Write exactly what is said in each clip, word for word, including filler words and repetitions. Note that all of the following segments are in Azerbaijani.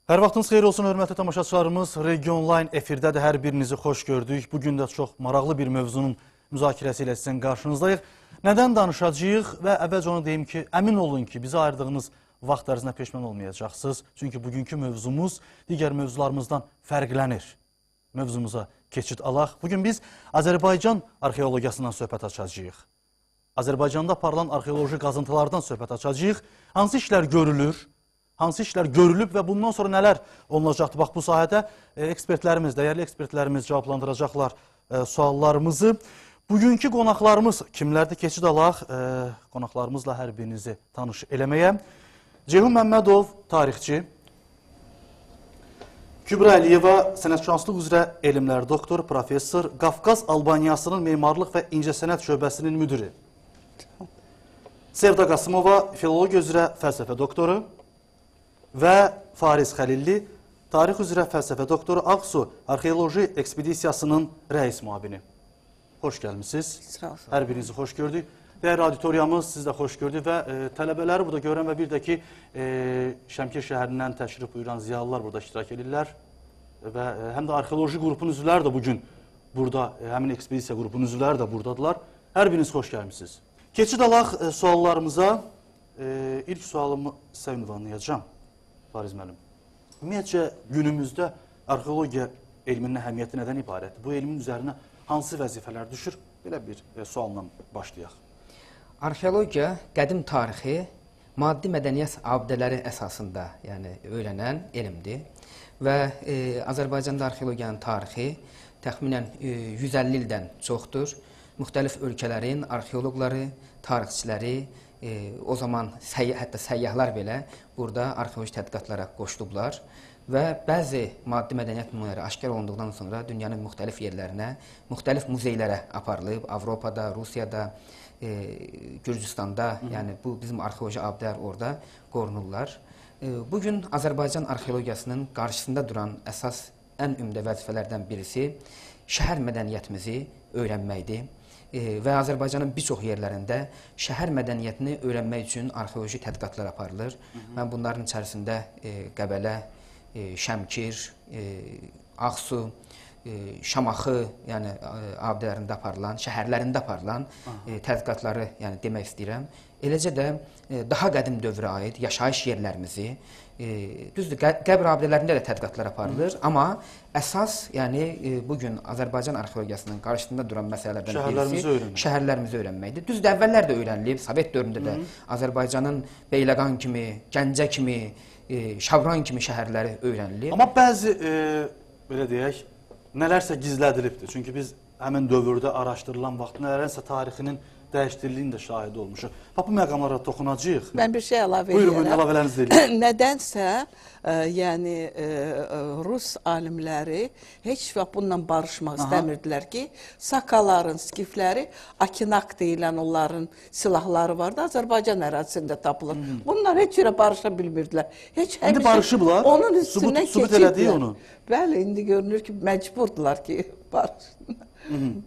Hər vaxtınız xeyir olsun, hörmətli tamaşaçılarımız. Region Line efirdədir, hər birinizi xoş gördük. Bugün də çox maraqlı bir mövzunun müzakirəsi ilə sizin qarşınızdayıq. Nədən danışacağıq və əvvəlcə onu deyim ki, əmin olun ki, bizi ayırdığınız vaxt ərzində peşman olmayacaqsınız. Çünki bugünkü mövzumuz digər mövzularımızdan fərqlənir. Mövzumuza keçid alaq. Bugün biz Azərbaycan arxeologiyasından söhbət açacağıq. Azərbaycanda aparılan arxeoloji qazıntılardan söhbət açacağıq. Hansı işlər görülür? Hansı işlər görülüb və bundan sonra nələr olunacaqdır? Bax, bu sahədə ekspertlərimiz, dəyərli ekspertlərimiz cavablandıracaqlar suallarımızı. Bugünkü qonaqlarımız kimlərdir? Keçid alaq qonaqlarımızla hər birinizi tanış eləməyə. Ceyhun Məmmədov, tarixçi. Kübra Əliyeva, sənətşünaslıq üzrə elmlər doktor, professor, Qafqaz Albaniyasının memarlıq və incəsənət şöbəsinin müdiri. Sevda Qasımova, filologiya üzrə fəlsəfə doktoru. Və Fariz Xəlilli, tarix üzrə fəlsəfə doktoru, Ağsu Arxeoloji Ekspedisiyasının rəis müavini. Xoş gəlmişsiniz. Hər birinizi xoş gördük. Dəyərli auditoriyamız, siz də xoş gördük və e, tələbələri burada görən və bir də ki, e, Şəmkir şəhərindən təşrif buyuran ziyalılar burada iştirak edirlər. Və e, həm də arxeoloji qrupun üzvləri də bugün burada, e, həmin ekspedisiya qrupunun üzvləri də buradadılar. Hər biriniz xoş gəlmişsiniz. Keçid alaq e, suallarımıza. E, ilk sualımı sizə ünvanlayacağam. Fariz müəllim, ümumiyyətcə günümüzdə arxeologiya elminin əhəmiyyəti nədən ibarətdir? Bu elmin üzərinə hansı vəzifələr düşür? Belə bir e, sualla başlayaq. Arxeologiya qədim tarixi maddi mədəniyyət abidələri əsasında yəni, öyrənən elmdir. Və e, Azərbaycanda arxeologiyanın tarixi təxminən e, yüz əlli ildən çoxdur. Müxtəlif ölkələrin arxeoloqları, tarixçiləri, E, o zaman səyyah, hətta səyyahlar belə burada arxeoloji tədqiqatlara qoşulublar və bəzi maddi mədəniyyət nümunələri aşkar olunduqdan sonra dünyanın müxtəlif yerlərinə, müxtəlif muzeylərə aparılıb, Avropada, Rusiyada, e, Gürcüstanda, Hı -hı. yəni bu bizim arxeoloji abidələr orada qorunurlar. E, bugün Azərbaycan arxeologiyasının qarşısında duran əsas ən ümdə vəzifələrdən birisi şəhər mədəniyyətimizi öyrənməkdir. Və Azərbaycanın bir çox yerlərində şəhər mədəniyyətini öyrənmək üçün arxeoloji tədqiqatlar aparılır. Hı -hı. Mən bunların içərisində e, Qəbələ, e, Şəmkir, e, Ağsu, e, Şamaxı yəni, abidələrində aparılan, şəhərlərində aparılan e, tədqiqatları yəni, demək istəyirəm. Eləcə də e, daha qədim dövrə aid yaşayış yerlərimizi, e, düzdür, qəbr abidələrində də tədqiqatlar aparılır, Hı. amma əsas, yəni e, bugün Azərbaycan arxeologiyasının qarşısında duran məsələlərdən şəhərlərimizi birisi öyrənmək. şəhərlərimizi öyrənməkdir. Düzdür, əvvəllər də öyrənilib, Sovet dövründə də Hı. Azərbaycanın Beyləqan kimi, Gəncə kimi, e, Şavran kimi şəhərləri öyrənilib. Amma bəzi, e, belə deyək, nələrsə gizlədilibdir. Çünki biz həmin dövrdə araşdırılan vaxt nələrsə tarixinin dəyişdiriliyin də şahidi olmuşuq. Bax, bu məqamlara toxunacağıq. Mən bir şey əlavə edirəm. Buyurun, buyurun, əlavələrinizi deyin. Nədənsə, e, yəni e, Rus alimləri heç vaxt bununla barışmaq Aha. istəmirdilər ki, Sakaların, Skifləri, Akinak deyilən onların silahları vardı, Azərbaycan ərazisində tapılır. Hmm. Bunlar heç yerə barışa bilmirdilər. Heç İndi barışıblar, onun üstündən subut, subut elədiyik onu. Bəli, indi görünür ki, məcburdular ki, barışsınlar.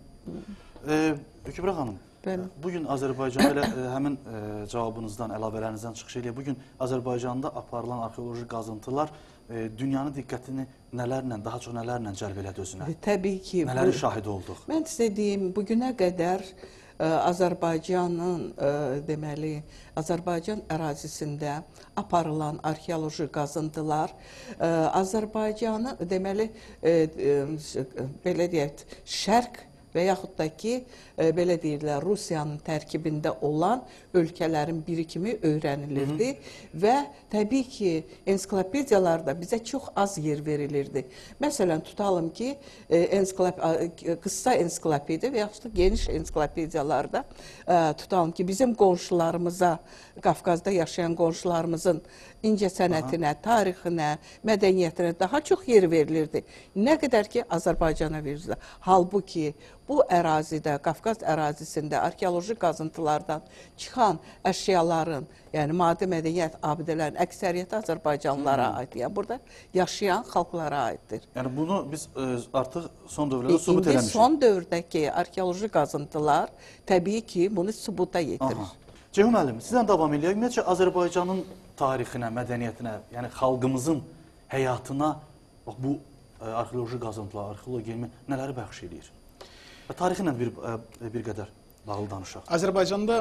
e, Kübra xanım, Bəli. Bugün Azərbaycan elə e, həmin e, cavabınızdan, əlavələrinizdən çıxış eləyək. Bugün Azərbaycanda aparılan arxeoloji qazıntılar e, dünyanın diqqətini nələrlə, daha çox nələrlə cəlb elədi özünə? E, təbii ki. Nələrin bu, şahidi olduq? Mən sizə deyim, bugünə qədər e, Azərbaycanın, e, deməli, Azərbaycan ərazisində aparılan arxeoloji qazıntılar e, Azərbaycanı, deməli, e, e, belə deyək, şərq və yaxud da ki, e, belə deyirlər, Rusiyanın tərkibində olan ölkələrin biri kimi öyrənilirdi. Hı -hı. Və təbii ki, ensiklopediyalarda bizə çox az yer verilirdi. Məsələn, tutalım ki, e, ensiklop qısa ensiklopediya və yaxud da geniş ensiklopediyalarda e, tutalım ki, bizim qonşularımıza, Qafqazda yaşayan qonşularımızın incəsənətinə, tarixinə, mədəniyyətinə daha çox yer verilirdi. Nə qədər ki, Azərbaycana verilirdi. Halbuki, bu ərazidə, Qafqaz ərazisində arxeoloji qazıntılardan çıxan əşyaların, yəni maddi mədəniyyət abidələrin əksəriyyəti Azərbaycanlılara hmm. aid. Yəni burada yaşayan xalqlara aiddir. Yəni bunu biz e, artıq son dövrlərdə sübut eləmişik. İndi son dövrdəki arxeoloji qazıntılar təbii ki, bunu sübuta yetirir. Aha. Ceyhun müəllim, sizdən davam edək. Ümumiyyətcə Azərbaycanın tarixinə, mədəniyyətinə, yəni xalqımızın həyatına bax, bu ə, arxeoloji qazıntılar, arxeologiya elmi nələri bəxş edir? Və tarixi ilə bir, ə, bir qədər bağlı danışaq. Azərbaycanda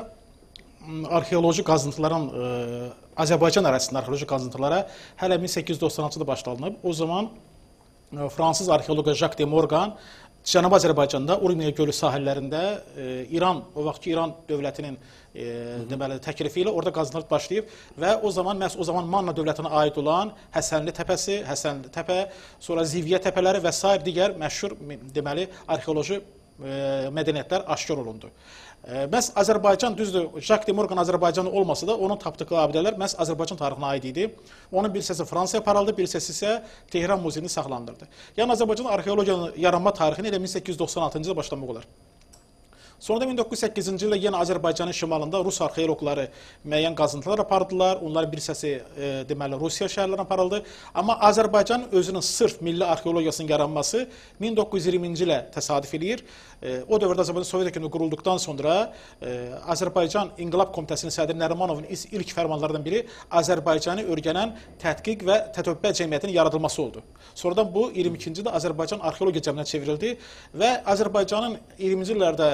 arxeoloji qazıntıların, ə, Azərbaycan ərazisində arxeoloji qazıntılara hələ min səkkiz yüz doxsan altıda başlanıb. O zaman ə, Fransız arxeoloq Jacques de Morgan Cənubi Azərbaycanda Urmiya gölü sahillərində e, İran, o vaxtki İran dövlətinin e, deməli təklifi ilə orada qazıntılar başlayıb və o zaman məhz o zaman Manna dövlətinə aid olan Həsənli təpəsi, Həsənli təpə, sonra Zivyə təpələri və sair digər məşhur deməli arxeoloji e, mədəniyyətlər aşkar olundu. E, məhz Azərbaycan, düzdür, Jacques de Morgan Azərbaycanlı olmasa da onun tapdığı abidələr məhz Azərbaycan tarixinə aid idi. Onun bir hissəsi Fransaya aparıldı, bir hissəsi isə Tehran muzeyində saxlanılırdı. Yəni Azərbaycan arxeologiyanın yaranma tarixini elə min səkkiz yüz doxsan altıncı ildə başlamaq olar. Sonra da min doqquz yüz səkkizinci ildə yenə Azərbaycanın şimalında Rus arxeoloqları müəyyən qazıntılar apardılar. Onların bir hissəsi e, deməli Rusiya şəhərlərinə aparıldı. Amma Azərbaycan özünün sırf milli arxeologiyasının yaranması min doqquz yüz iyirminci ilə təsadüf eləyir. E, o dövrdə Azərbaycan Sovet hökuməti qurulduqdan sonra e, Azərbaycan İnqilab Komitəsinin sədri Nərimanovun ilk fərmanlarından biri Azərbaycanı öyrənən tədqiq və tətbiq cəmiyyətinin yaradılması oldu. Sonradan bu iyirmi ikinci ildə Azərbaycan Arxeologiya Cəmiyyətinə çevrildi və Azərbaycanın iyirminci illərdə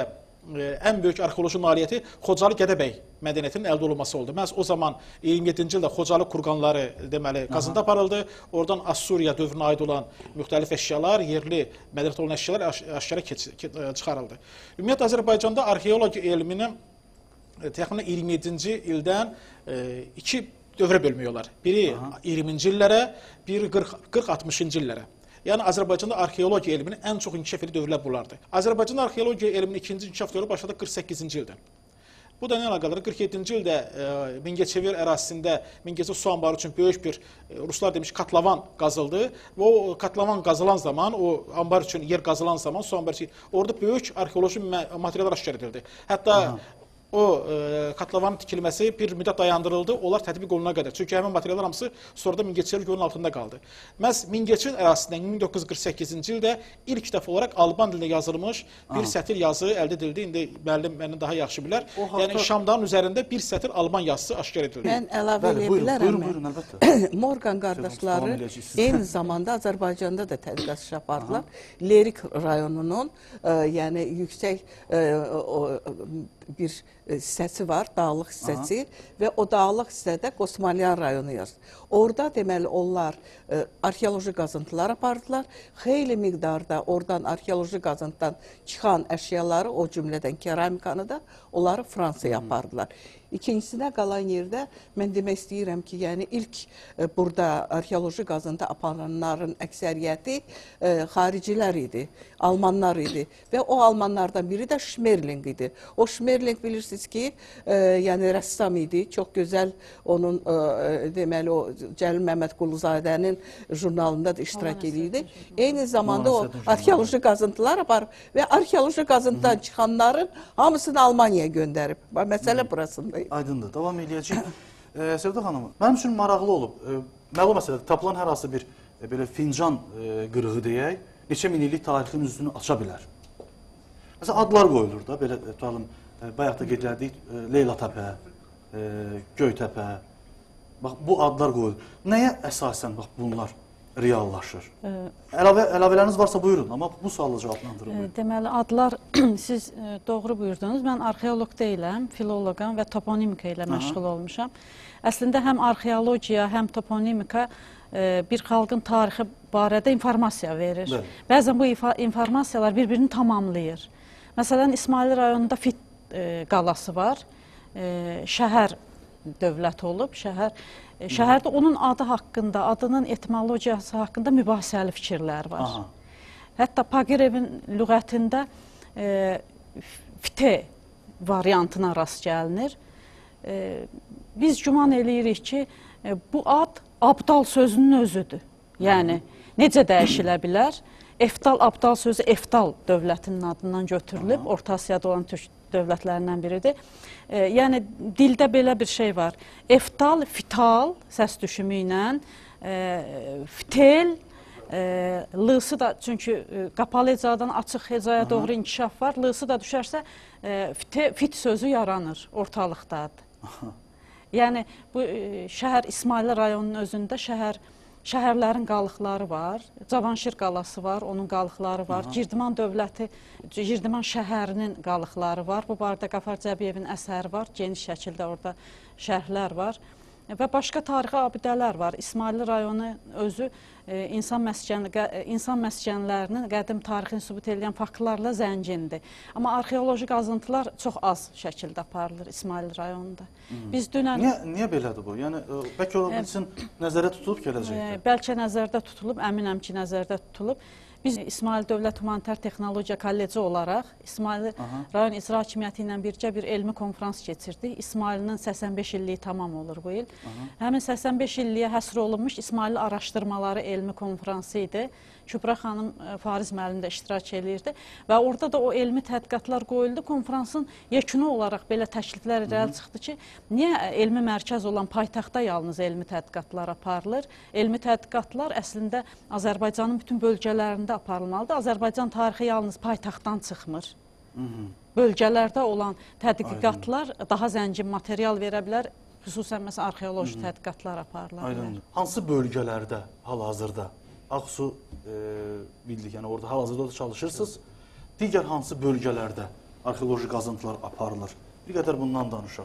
ən böyük arxeoloji nailiyyəti Xocalı Gədəbəy mədəniyyətinin əldə olunması oldu. Məhz o zaman iyirmi yeddinci ildə Xocalı kurqanları deməli qazıntı aparıldı. Oradan Assuriya dövrünə aid olan müxtəlif əşyalar, yerli mədəniyyət olan əşyalar aşkara çıxarıldı. Ümumiyyətlə Azərbaycanda arxeologiya elmini təxminən iyirmi yeddinci ildən iki dövrə bölmək olar. Biri iyirminci illərə, biri qırx altmışıncı illərə. Yəni Azərbaycanda arxeologiya elminin ən çox inkişaf etdiyi dövrlər bunlardır. Azərbaycanda arxeologiya elminin ikinci inkişaf dövrü başladı qırx səkkizinci ildən. Bu da nə əlaqədir? qırx yeddinci ildə e, Mingəçevir ərazisində Mingəçevir su anbarı üçün böyük bir e, Ruslar demiş katlavan qazıldı və o katlavan qazılan zaman, o anbar üçün yer qazılan zaman su anbarı üçün orada böyük arxeoloji materiallar aşkar edildi. Hətta aha. O e, katlavanın tikilməsi bir müddət dayandırıldı, onlar tətbiq olunana qədər. Çünki həmin materiallar hamısı sonradan Mingəçevir gölünün altında qaldı. Məhz Mingəçevir ərazisindən min doqquz yüz qırx səkkizinci ildə ilk dəfə olaraq Alban dilində yazılmış bir Aha. sətir yazı əldə edildi. İndi müəllim məni daha yaxşı bilər. Haqda... Yəni Şamdanın üzərində bir sətir Alban yazısı aşkar edildi. Mən əlavə edə bilərəm. Buyurun, buyurun, əlbəttə. Morgan qardaşları eyni zamanda Azərbaycanda da tədqiqat apardılar. Lerik rayonunun e, yəni yüksək e, o, bir hissəsi var, dağlıq hissəsi Aha. və o dağlıq hissədə Qosmalyan rayonu yazır. Orada deməli onlar e, arxeoloji qazıntılar apardılar. Xeyli miqdarda oradan arxeoloji qazıntıdan çıxan əşyaları, o cümlədən keramikanı da onları Fransaya apardılar. İkincisinə qalan yerdə mən demək istəyirəm ki, yəni ilk e, burada arxeoloji qazıntı aparanların əksəriyyəti e, xaricilər idi, Almanlar idi və o Almanlardan biri də Schmerling idi. O Schmerling bilirsiniz ki, e, yəni rəssam idi, çox gözəl onun e, deməli o Cəlil Məmmədquluzadənin jurnalında da iştirak edirdi. Eyni zamanda o arxeoloji qazıntılar aparıb və arxeoloji qazıntıdan çıxanların hamısını Almaniyaya göndərib. Məsələ burasında. Aydındır. Davam edəcəyik. e, Sevda xanım, mənim üçün maraqlı olub. E, məlum məsələdir, tapılan hər hansı bir e, belə fincan e, qırığı deyək, neçə min illik tarixin üzünü aça bilər. Məsələn, adlar qoyulur da, belə tutalım, e, bayaq da qeyd etdik, e, Leyla təpə, e, Göytəpə, bax, bu adlar qoyulur. Nəyə əsasən bax, bunlar reallaşır? E, Əlavə, əlavələriniz varsa buyurun, amma bu sualı cavablandırın. E, deməli, adlar siz e, doğru buyurdunuz. Mən arxeoloq deyiləm, filoloqam və toponimika ilə məşğul Aha. olmuşam. Əslində, həm arxeologiya, həm toponimika e, bir xalqın tarixi barədə informasiya verir. Bəli. Bəzən bu informasiyalar bir-birini tamamlayır. Məsələn, İsmail rayonunda Fit e, qalası var, e, şəhər dövlət olub, şəhər Şəhərdə onun adı haqqında, adının etimologiyası haqqında mübahisəli fikirlər var. Aha. Hətta Pagirevin lüğətində e, fite variantına rast gəlinir. E, biz güman eləyirik ki, e, bu ad abdal sözünün özüdür. Yəni, necə dəyişilə bilər? Eftal, abdal sözü Eftal dövlətinin adından götürülüb, Aha. Orta Asiyada olan türk dövlətlərindən biridir. E, yəni, dildə belə bir şey var. Eftal, fital, səs düşümü ilə, e, fitel, e, lısı da, çünki e, qapalı hecadan açıq hecaya Aha. doğru inkişaf var, lısı da düşərsə, e, fite, fit sözü yaranır, ortalıqdadır. Aha. Yəni, bu e, şəhər İsmail rayonunun özündə şəhər şəhərlərin qalıqları var. Cavanşir qalası var, onun qalıqları var. Aha. Girdiman dövləti, Girdiman şəhərinin qalıqları var. Bu barədə Qafar Cəbiyevin əsəri var. Geniş şəkildə orada şərhlər var. Və başqa tarixi abidələr var. İsmailli rayonu özü e, insan, məskən, insan məskənlərinin qədim tarixini sübut edən faktlarla zəngindir. Amma arxeoloji qazıntılar çox az şəkildə aparılır İsmailli rayonunda. Hmm. Biz dünən... Niyə, niyə belədir bu? Yəni, bəlkə ola bilsin, nəzərdə tutulub gələcəkdə? E, bəlkə nəzərdə tutulub, əminəm ki, nəzərdə tutulub. Biz İsmail Dövlət Humanitar Texnologiya Kolleci olaraq İsmail Aha. rayon icra hakimiyyəti ilə birgə bir elmi konfrans keçirdik. İsmailin səksən beş illiyi tamam olur bu il. Aha. Həmin səksən beş illiyə həsr olunmuş İsmail araşdırmaları elmi konfransı idi. Kübra xanım Fariz müəllim də iştirak edirdi və orada da o elmi tədqiqatlar qoyuldu. Konfransın yekunu olaraq belə təkliflər irəli çıxdı ki, niyə elmi mərkəz olan paytaxtda yalnız elmi tədqiqatlar aparılır? Elmi tədqiqatlar əslində Azərbaycanın bütün bölgələrində aparılmalıdır. Azərbaycan tarixi yalnız paytaxtdan çıxmır. Hı -hı. Bölgələrdə olan tədqiqatlar Aydın. Daha zəngin material verə bilər. Xüsusən məsələn arxeoloji Hı -hı. tədqiqatlar aparılar. Aydın. Hansı bölgələrdə hal-hazırda Ağsu e, bildik, yəni orada hal-hazırda da çalışırsınız. Digər hansı bölgələrdə arxeoloji qazıntılar aparılır? Bir qədər bundan danışaq.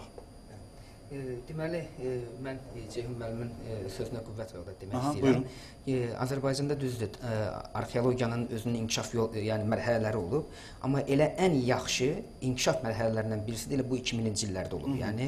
E, deməli, e, mən e, Ceyhun müəllimin e, sözünə qüvvət və demək Aha, istəyirəm. E, Azərbaycanda düzdür, e, arxeologiyanın özünün inkişaf yol, e, yəni mərhələləri olub. Amma elə ən yaxşı inkişaf mərhələlərindən birisi də elə bu iki mininci illərdə olub. Hı -hı. Yəni,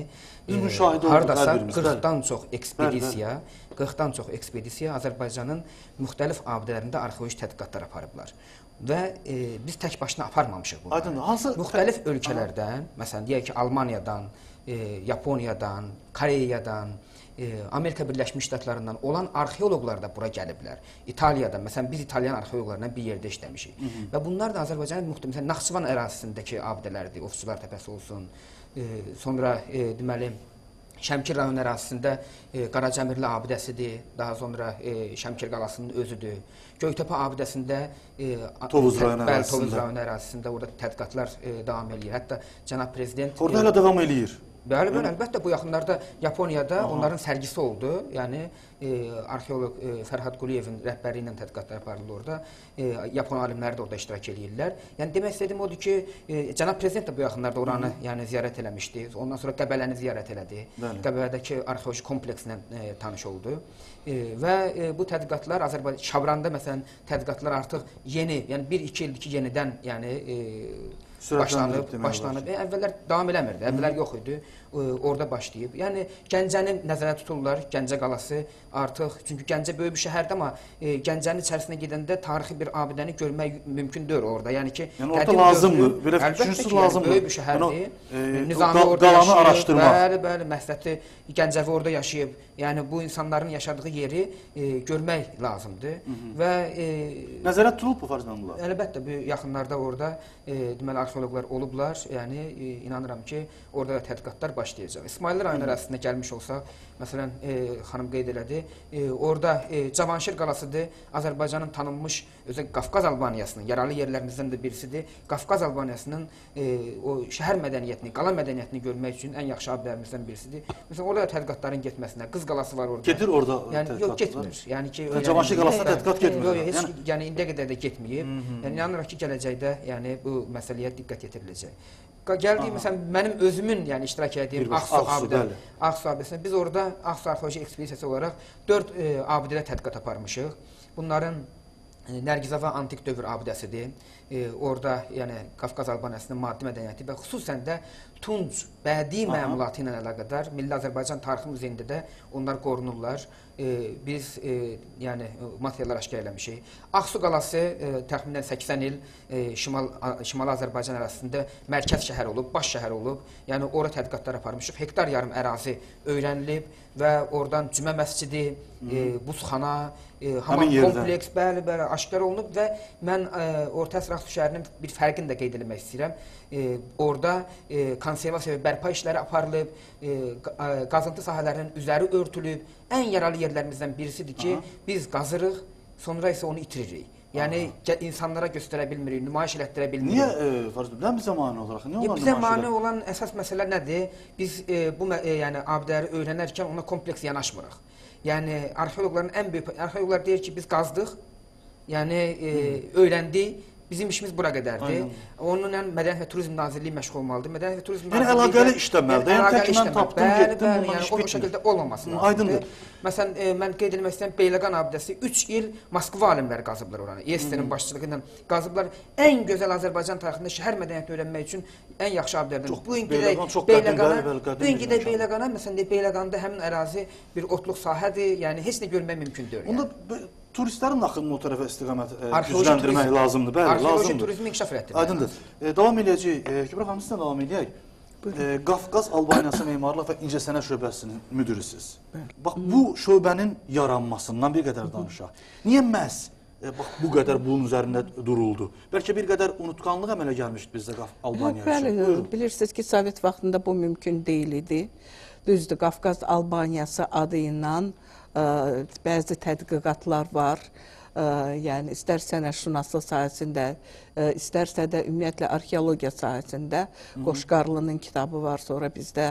e, hardasa qırxdan çox ekspedisiya, qırxdan çox ekspedisiya Azərbaycanın müxtəlif abidələrində arxeoloji tədqiqatlar aparıblar. Və e, biz tək başına aparmamışıq bunları. Aydın, hansı müxtəlif ölkələrdən, məsələn, deyək ki, Almaniyadan, e, Yaponiyadan, Koreyadan, e, Amerika Birləşmiş Ştatlarından olan arxeoloqlar da bura gəliblər. İtaliyada, məsələn, biz İtalyan arxeoloqlarla bir yerdə işləmişik. Hı -hı. Və bunlar da Azərbaycanın müxtəlif, məsələn, Naxçıvan ərazisindəki abidələrdir, Ofçular təpəsi olsun, e, sonra e, deməli, Şəmkir rayon ərazisində e, Qaracəmirli abidəsidir, daha sonra e, Şəmkir qalasının özüdür. Göytəpə abidəsində e, Tovuz rayon bəli, ərazisində. Tovuz rayon ərazisində orada tədqiqatlar e, davam edir. Hətta cənab prezident orada hələ davam eləyir. Bəli, bəli, əlbəttə bu yaxınlarda Yaponiyada Aha. onların sərgisi oldu. Yəni e, arxeoloq e, Fərhad Quliyevin rəhbərliyi ilə tədqiqatlar aparılır orada. E, Yapon alimləri də orada iştirak edirlər. Yəni demək istədiyim odur ki, e, cənab prezident də bu yaxınlarda oranı Hı -hı. yəni ziyarət eləmişdi. Ondan sonra Qəbələni ziyarət elədi. Bəli. Qəbələdəki arxeoloji komplekslə e, tanış oldu. E, və e, bu tədqiqatlar Azərbaycan Şabranda məsələn tədqiqatlar artıq yeni, yəni bir iki ildir ki, yenidən yəni e, başlanıb, başlanıb. E, əvvəllər davam eləmirdi, əvvəllər yox idi, e, orada başlayıb. Yəni Gəncəni nəzərə tuturlar, Gəncə qalası artıq, çünki Gəncə böyük bir şəhərdir, amma e, Gəncənin içərisinə gedəndə tarixi bir abidəni görmək mümkün deyil orada. Yəni ki, yəni orada lazımdır, belə düşünürsünüz lazımdır. Böyük bir şəhərdir, e, Nizami orada yaşayıb, araşdırmaq. Bəli, bəli, Məhsəti Gəncəvi orada yaşayıb. Yəni bu insanların yaşadığı yeri e, görmək lazımdır. Hı -hı. Və e, nəzərə tutulub bu farzdan bunlar? Əlbəttə, bu yaxınlarda orada e, deməli arxeoloqlar olublar. Yəni e, inanıram ki, orada da tədqiqatlar başlayacaq. İsmailli rayon ərazisində gəlmiş olsaq, məsələn, e, xanım qeyd elədi, e, orada e, Cavanşir qalasıdır, Azərbaycanın tanınmış, özə Qafqaz Albaniyasının yaralı yerlərimizdən də birisidir. Qafqaz Albaniyasının e, o şəhər mədəniyyətini, qala mədəniyyətini görmək üçün ən yaxşı abidələrimizdən birisidir. Məsələn, orada tədqiqatların getməsinə, Qız qalası var orada. Gedir orada yəni, tədqiqatlar? Yox, getmir. Yəni ki, yəni, Cavanşir qalasına tədqiqat getmir. Yox, heç yəni, yəni indiyə qədər də getməyib. Hı -hı. Yəni inanırıq ki, gələcəkdə yəni bu məsələyə diqqət yetiriləcək. Gəldik, məsələn, mənim özümün yəni iştirak etdiyim Ağsu abidə, Ağsu abidəsində biz orada Ağsu arxeoloji ekspedisiyası olaraq dörd e, abidədə tədqiqat aparmışıq. Bunların e, Nərgizava antik dövr abidəsidir. E, orada yəni Qafqaz Albaniyasının maddi mədəniyyəti və xüsusən də Tunc bədii məmulatı ilə əlaqədar Milli Azərbaycan Tarixi Muzeyində də onlar qorunurlar. E, biz e, yəni materiallar aşkar eləmişik. Ağsu qalası e, təxminən səksən il e, Şimal, Şimali Azərbaycan ərazisində mərkəz şəhər olub, baş şəhər olub. Yəni ora tədqiqatlar aparmışıq. Hektar yarım ərazi öyrənilib və oradan cümə məscidi, e, buzxana, e, hamam kompleks bəli, bəli aşkar olunub və mən e, Orta Əsr Ağsu şəhərinin bir fərqini də qeyd etmək istəyirəm. E, orada e, konservasiya və bərpa işləri aparılıb, e, qazıntı sahələrinin üzəri örtülüb. Ən yaralı yerlərimizdən birisidir ki, Aha. biz qazırıq, sonra isə onu itiririk. Yəni gə- insanlara göstərə bilmirik, nümayiş elətdirə bilmirik. Niyə e, Fariz bəy, nə bizə mane olaraq? Niyə Ya, onlar bizə nümayiş mane edir? olan əsas məsələ nədir? Biz e, bu mə- e, yəni abidələri öyrənərkən ona kompleks yanaşmırıq. Yəni arxeoloqların ən böyük arxeoloqlar deyir ki, biz qazdıq. Yəni e, öyrəndik. Bizim işimiz bura qədərdir. Onunla Mədəniyyət və Turizm Nazirliyi məşğul olmalıdır. Mədəniyyət və Turizm Yəni Nazirliyi əlaqəli də- işləməlidir. Yəni Yəni əlaqəli tək mən işləməlidir. tapdım, Bəli, getdim, bəli, bundan yəni iş o bu bitmir. şəkildə olmaması lazımdır. Aydındır. Məsələn, e, mən qeyd etmək istəyirəm, Beyləqan abidəsi üç il Moskva alimləri qazıblar oranı. E S T-nin başçılığı ilə qazıblar. Ən gözəl Azərbaycan tarixində şəhər mədəniyyətini öyrənmək üçün ən yaxşı abidələrdən. Çox- Bu gün Beyləqan gedək çox qədim, Beyləqana, bəli, bəli, qədim bu gün bir gedək məkan. Beyləqana, məsələn, deyək, Beyləqanda həmin ərazi bir otluq sahədir. Yəni heç nə görmək mümkün deyil. Onda Yəni. b- turistlərin axınını o tərəfə istiqamət e, Arxeoloji gücləndirmək turizm- lazımdır. Bəli, arxeoloji lazımdır. turizmi inkişaf elətdirmək Aydındır. E, davam edəcəyik. E, Kübra xanım, sizlə davam edək. E, Qafqaz Albaniyası Memarlıq və İncəsənət şöbəsinin müdirisiz. Bax, bu şöbənin yaranmasından bir qədər danışaq. Niyə məhz e, bax, bu qədər bunun üzərində duruldu? Bəlkə bir qədər unutqanlıq əmələ gəlmişdi bizdə Qaf Albaniya üçün. Bəli, Buyurun. bilirsiniz ki, Sovet vaxtında bu mümkün deyil idi. Düzdür, Qafqaz Albaniyası adı ilə ə, bəzi tədqiqatlar var. Ə, yəni istər sənətşünaslıq sahəsində, ə, istərsə də ümumiyyətlə arxeologiya sahəsində Qoşqarlının kitabı var, sonra bizdə ə,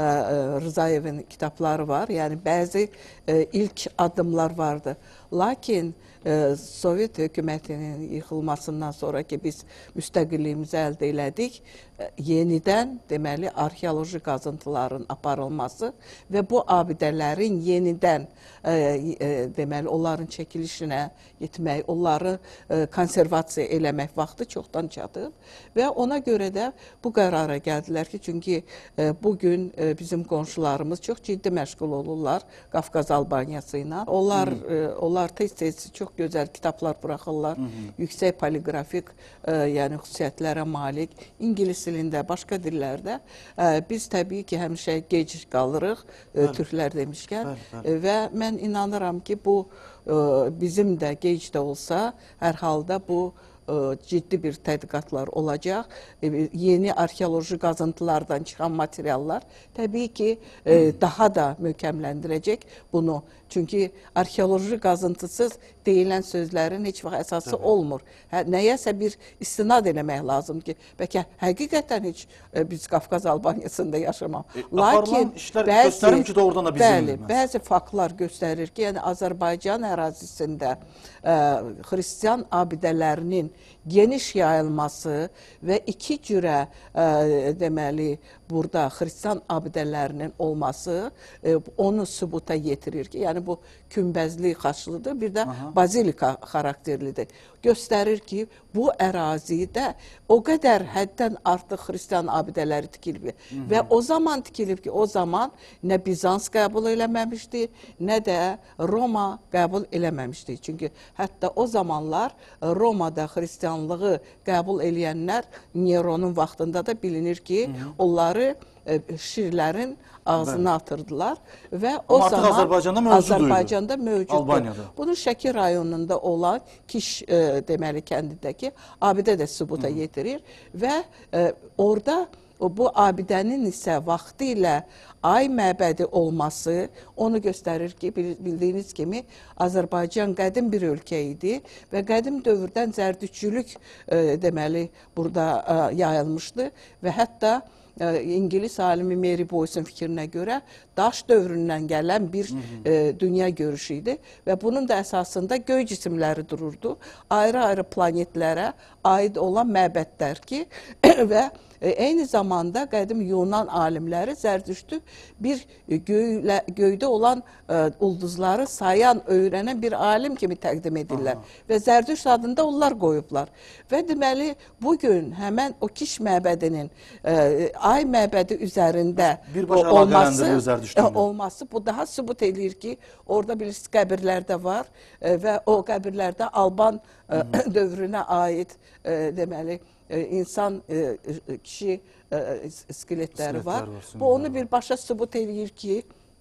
ə, Rızayevin kitabları var. Yəni bəzi ə, ilk addımlar vardı. Lakin ə, Sovet hökumətinin yıxılmasından sonra ki biz müstəqilliyimizi əldə elədik, ə, yenidən deməli arxeoloji qazıntıların aparılması və bu abidələrin yenidən ə, ə, deməli onların çəkilişinə getmək, onları ə, konservasiya eləmək vaxtı çoxdan çatıb və ona görə də bu qərara gəldilər ki, çünki ə, bu gün ə, bizim qonşularımız çox ciddi məşğul olurlar Qafqaz Albaniyası ilə. Onlar ə, onlar tez-tez çox gözəl kitablar buraxırlar. Hı -hı. Yüksək poliqrafik ə, yəni xüsusiyyətlərə malik ingilis dilində, başqa dillərdə. Ə, biz təbii ki, həmişə gec qalırıq ə, türklər demişkən Bəli, bəli. və mən inanıram ki, bu ə, bizim də gec də olsa hər halda bu ə, ciddi bir tədqiqatlar olacaq. E, yeni arxeoloji qazıntılardan çıxan materiallar təbii ki, e, daha da möhkəmləndirəcək bunu. Çünki arxeoloji qazıntısız deyilən sözlərin heç vaxt əsası Tabii. olmur. Hə, nəyəsə bir istinad eləmək lazım ki, bəlkə həqiqətən heç e, biz Qafqaz Albaniyasında yaşamam. E, aparılan işlər göstərir ki, doğrudan da bizim bəli, bilməz. bəzi faktlar göstərir ki, yəni Azərbaycan ərazisində ə, xristian abidələrinin geniş yayılması və iki cürə ə, deməli burada xristian abidələrinin olması ə, onu sübuta yetirir ki, yəni bu kümbəzli xaçlıdır, bir də Aha. bazilika xarakterlidir. Göstərir ki, bu ərazidə o qədər həddən artıq xristian abidələri tikilib Hı -hı. və o zaman tikilib ki, o zaman nə Bizans qəbul eləməmişdi, nə də Roma qəbul eləməmişdi. Çünki hətta o zamanlar Romada xristianlığı qəbul eləyənlər Neronun vaxtında da bilinir ki, Hı -hı. onları e, şirlərin ağzına Bəli. atırdılar və o Amma zaman Azərbaycanda mövcuduydu. Azərbaycanda mövcuddur. Albaniyada. Bunu Şəki rayonunda olan Kiş e, deməli kəndindəki abidə də sübuta yetirir və e, orada o, bu abidənin isə vaxtı ilə ay məbədi olması onu göstərir ki, bildiyiniz kimi Azərbaycan qədim bir ölkə idi və qədim dövrdən zərdüştçülük e, deməli burada e, yayılmışdı və hətta İngilis alimi Mary Boyce'un fikrinə görə daş dövründən gələn bir Hı -hı. E, dünya görüşü idi və bunun da əsasında göy cisimləri dururdu. Ayrı-ayrı planetlərə aid olan məbədlər ki və e, eyni zamanda qədim Yunan alimləri Zərdüştü bir göylə, göydə olan e, ulduzları sayan, öyrənən bir alim kimi təqdim edirlər Aha. və Zərdüşt adında onlar qoyublar. Və deməli bugün həmən o Kiş məbədinin e, ay məbədi üzərində Birbaşa olması, olması bu daha sübut eləyir ki, orada bir qəbirlər də var e, və o qəbirlərdə Alban e, dövrünə aid e, deməli e, insan e, kişi e, skeletləri var. var bu onu birbaşa sübut eləyir ki,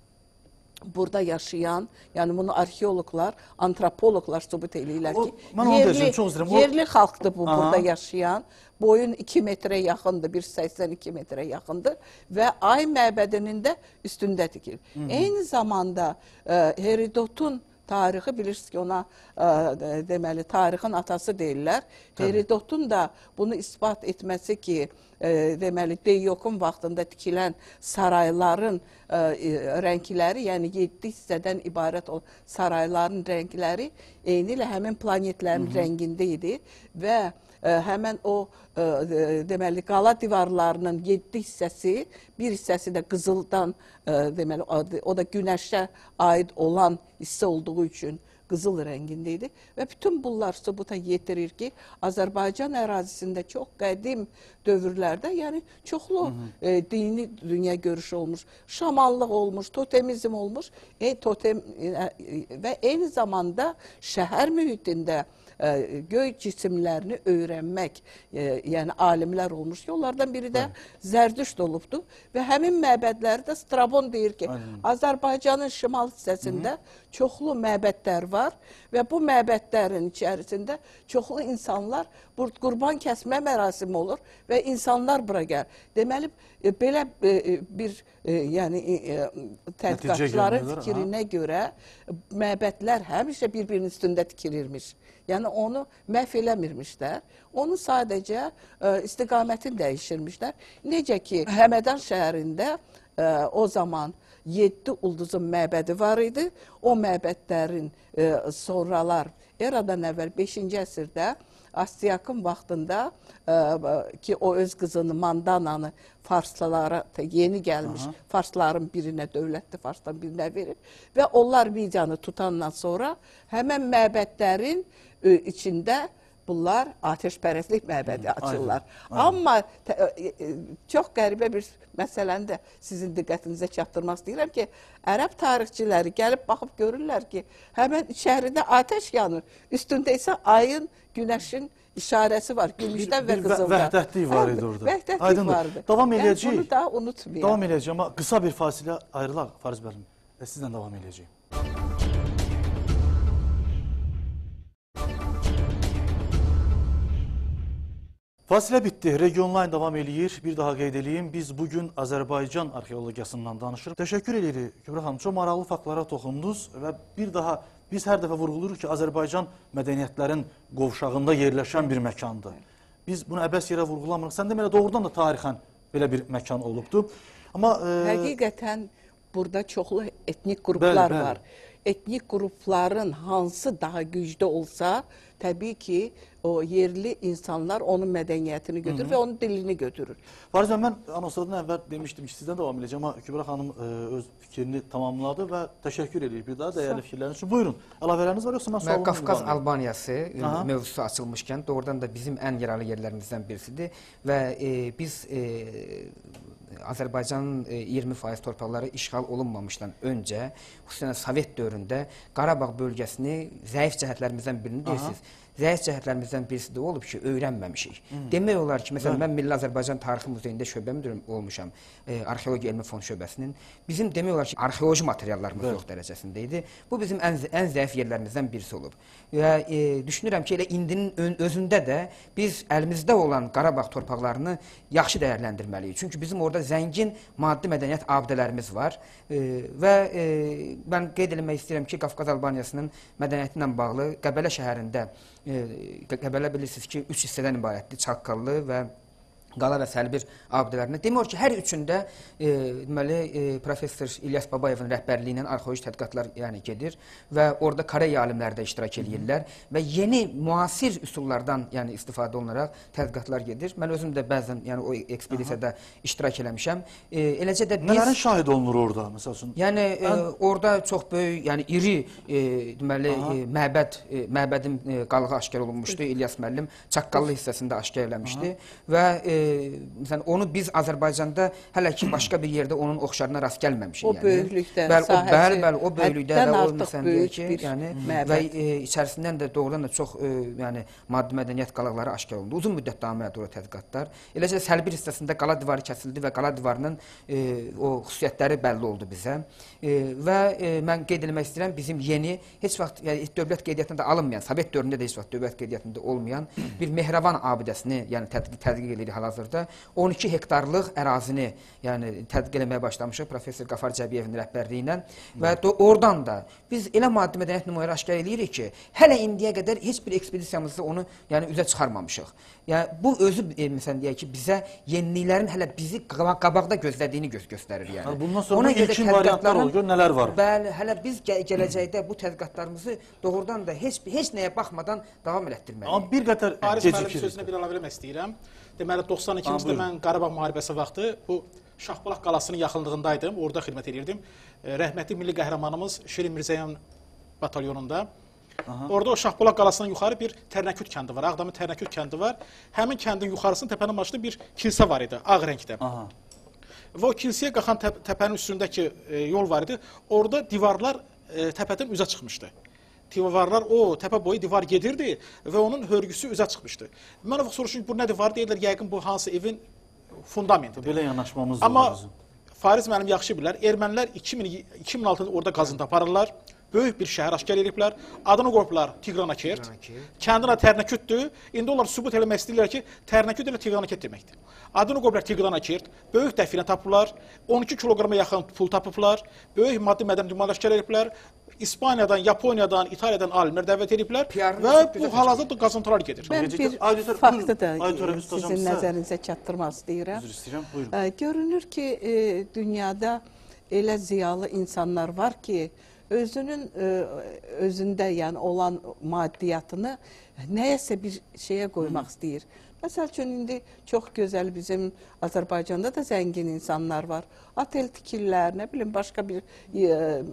burada yaşayan, yəni bunu arxeoloqlar, antropoloqlar sübut eləyirlər ki, o, yerli, deyəcəm, yerli xalqdır bu Aha. burada yaşayan. Boyun iki metrə yaxındır, bir səksən iki metrə yaxındır və ay məbədinin də üstündə tikilir. Eyni zamanda e, Herodotun tarixi bilirsiniz ki, ona ə, deməli tarixin atası deyirlər. Herodotun da bunu isbat etməsi ki, ə, deməli Deyokun vaxtında tikilən sarayların ə, rəngləri, yəni yeddi hissədən ibarət olan sarayların rəngləri eyni ilə həmin planetlərin rəngində idi və ə, həmən o ə, deməli qala divarlarının yeddi hissəsi, bir hissəsi də qızıldan, ə, deməli o da günəşə aid olan hissə olduğu üçün qızıl rəngində idi və bütün bunlar sübuta yetirir ki, Azərbaycan ərazisində çox qədim dövrlərdə, yəni çoxlu e, dini dünya görüşü olmuş, şamanlıq olmuş, totemizm olmuş e, totem, e, və eyni zamanda şəhər mühitində e, göy cisimlərini öyrənmək, e, yəni alimlər olmuş ki, onlardan biri də Zərdüşt olubdur və həmin məbədləri də Strabon deyir ki, Aynen. Azərbaycanın şimal hissəsində Hı -hı. çoxlu məbədlər var və bu məbədlərin içərisində çoxlu insanlar, qurban kəsmə mərasimi olur və insanlar bura gəlir. Deməli, e, belə e, bir e, yəni e, tədqiqatçıların fikrinə ha? görə məbədlər həmişə bir-birinin üstündə tikilirmiş. Yəni onu məhv eləmirmişlər. Onu sadəcə e, istiqamətini dəyişirmişlər. Necə ki, Həmədan şəhərində e, o zaman yeddi ulduzun məbədi var idi. O məbədlərin e, sonralar, eradan əvvəl beşinci əsrdə Astiakın vaxtında e, ki, o öz qızını Mandananı farslılara yeni gəlmiş Aha. farsların birinə, dövlətli farsların birinə verir və onlar Midiyanı tutandan sonra həmən məbədlərin e, içində bunlar ateşpərəstlik məbədi açırlar. Aynen, aynen. Amma tə, e, çox qəribə bir məsələni də sizin diqqətinizə çatdırmaq istəyirəm ki, ərəb tarixçiləri gəlib baxıb görürlər ki, həmən içəridə ateş yanır. Üstündə isə ayın, günəşin işarəsi var, gümüşdən və qızıldan. Bir vəhdətlik var idi orada. Vəhdətlik Aydındır. vardı. Davam eləyəcəyik. Yəni, bunu da unutmayaq. Davam eləyəcəyik, amma qısa bir fasilə ayrılaq Fariz bəlim. Və sizlə davam eləyəcəyik. Fasilə bitdi. Region-line davam eləyir. Bir daha qeyd edeyim. Biz bugün Azərbaycan arxeologiyasından danışırıq. Təşəkkür edirik Kübra xanım. Çox maraqlı faktlara toxundunuz və bir daha biz hər dəfə vurğuluruq ki, Azərbaycan mədəniyyətlərin qovşağında yerləşən bir məkandır. Biz bunu əbəs yerə vurğulamırıq. Sən demələ doğrudan da tarixən belə bir məkan olubdur. Amma e... həqiqətən burada çoxlu etnik qruplar bəli, bəli. var. Etnik qrupların hansı daha güclü olsa, təbii ki, o yerli insanlar onun mədəniyyətini götürür Hı -hı. və onun dilini götürür. Fariz bəy, mən anonslardan əvvəl demişdim ki, sizdən davam edəcəm, amma Kübra xanım e, öz fikrini tamamladı və təşəkkür edirik bir daha dəyərli fikirləriniz üçün. Buyurun, əlavələriniz var yoxsa mən sualımı Qafqaz Albaniyası Aha. mövzusu açılmışkən doğrudan da bizim ən yaralı yerlərimizdən birisidir və e, biz e, Azərbaycanın iyirmi faiz torpaqları işğal olunmamışdan öncə, xüsusən Sovet dövründə Qarabağ bölgəsini zəif cəhətlərimizdən birini deyirsiniz. Zəif cəhətlərimizdən birisi də olub ki, öyrənməmişik. Hmm. Demək olar ki, məsələn, mən Milli Azərbaycan Tarixi Muzeyində şöbə müdürü olmuşam, e, Arxeologiya Elmi Fond şöbəsinin. Bizim demək olar ki, arxeoloji materiallarımız yox dərəcəsində idi. Bu bizim ən, ən zəif yerlərimizdən birisi olub. Və e, düşünürəm ki, elə indinin özündə də biz əlimizdə olan Qarabağ torpaqlarını yaxşı dəyərləndirməliyik. Çünki bizim orada zəngin maddi mədəniyyət abidələrimiz var. E, və e, mən qeyd eləmək istəyirəm ki, Qafqaz Albaniyasının mədəniyyəti ilə bağlı Qəbələ şəhərində Qəbələ bilirsiniz ki, üç hissədən ibarətdir, Çaqqallı və Qala və Səlbir abidələrinə. Demək ki, hər üçündə e, deməli, e, professor İlyas Babayevin rəhbərliyi ilə arxeoloji tədqiqatlar yəni, gedir və orada Koreya alimləri də iştirak edirlər və yeni müasir üsullardan yəni, istifadə olunaraq tədqiqatlar gedir. Mən özüm də bəzən yəni, o ekspedisiyada Aha. iştirak eləmişəm. E, eləcə də biz... Nələrin şahid olunur orada? Məsəl üçün? Yəni, e, orada çox böyük, yəni iri e, deməli, e, məbəd, e, məbədin e, qalığı aşkar olunmuşdu. İlyas müəllim Çaqqallı hissəsində aşkar eləmişdi Aha. və e, Məsələn, onu biz Azərbaycanda hələ ki başqa bir yerdə onun oxşarına rast gəlməmişik. O yəni. böyüklükdə, bəli, sahəsi, o, bəli, bəli, o böyüklükdə və o məsələdir ki, bir yəni, məbəd. Və e, içərisindən də doğrudan da çox e, yəni, maddi mədəniyyət qalıqları aşkar olundu. Uzun müddət davam edir o tədqiqatlar. Eləcə Səlbir hissəsində qala divarı kəsildi və qala divarının e, o xüsusiyyətləri bəlli oldu bizə. E, və e, mən qeyd etmək istəyirəm, bizim yeni, heç vaxt yəni, dövlət qeydiyyatında da alınmayan, Sovet dövründə də heç vaxt dövlət qeydiyyatında olmayan bir Mehravan abidəsini yəni, tədqiq, tədqiq edirik hal-hazırda. hal-hazırda on iki hektarlıq ərazini, yəni tədqiq eləməyə başlamışıq professor Qafar Cəbiyevin rəhbərliyi ilə və oradan da biz elə maddi mədəniyyət nümayəndə aşkar eləyirik ki, hələ indiyə qədər heç bir ekspedisiyamızda onu yəni üzə çıxarmamışıq. Yəni bu özü e, məsələn deyək ki, bizə yeniliklərin hələ bizi qabaqda gözlədiyini göz göstərir yəni. Yəni bundan sonra ilkin variantlar olur, gör nələr var. Bəli, hələ biz gəl gələcəkdə bu tədqiqatlarımızı doğrudan da heç heç nəyə baxmadan davam elətdirməliyik. Amma bir qədər Faris müəllim sözünə bir əlavə eləmək istəyirəm. Deməli doxsan ikinci ildə mən Qarabağ müharibəsi vaxtı bu Şahbulaq qalasının yaxınlığındaydım, orada xidmət edirdim. Rəhmətli milli qəhrəmanımız Şirin Mirzəyan batalyonunda. Aha. Orada o Şahbulaq qalasından yuxarı bir Tərnəküt kəndi var, Ağdamın Tərnəküt kəndi var. Həmin kəndin yuxarısının təpənin başında bir kilsə var idi, ağ rəngdə. Aha. Və o kilsəyə qalxan təp təpənin üstündəki e, yol var idi. Orada divarlar e, təpədən üzə çıxmışdı. Divarlar o təpə boyu divar gedirdi və onun hörgüsü üzə çıxmışdı. Mən o vaxt soruşum ki, bu nədir var deyirlər, yəqin bu hansı evin fundamentidir. Belə yanaşmamız Amma var bizim. Fariz müəllim yaxşı bilər. Ermənilər iki min altıda orada qazıntı aparırlar. Böyük bir şəhər aşkar ediblər. Adını qoyublar Tiqranakert. Kəndin adı Tərnəkütdür. İndi onlar sübut eləmək istəyirlər ki, Tərnəküt ilə Tiqranakert deməkdir. Adını qoyublar Tiqranakert. Böyük dəfinə tapıblar. on iki kiloqrama yaxın pul tapıblar. Böyük maddi mədəni nümayəndə aşkar ediblər. İspaniyadan, Yaponiyadan, İtaliyadan alimlər dəvət ediblər və bu hal-hazırda qazıntılar gedir. Mən bir faktı da sizin nəzərinizə çatdırmaq istəyirəm. Üzr istəyirəm, buyurun. Görünür ki, dünyada elə ziyalı insanlar var ki, özünün özündə yəni olan maddiyyatını nəyəsə bir şeyə qoymaq istəyir. Məsəl üçün, indi çox gözəl bizim Azərbaycanda da zəngin insanlar var. Otel tikirlər, nə bilim, başqa bir e,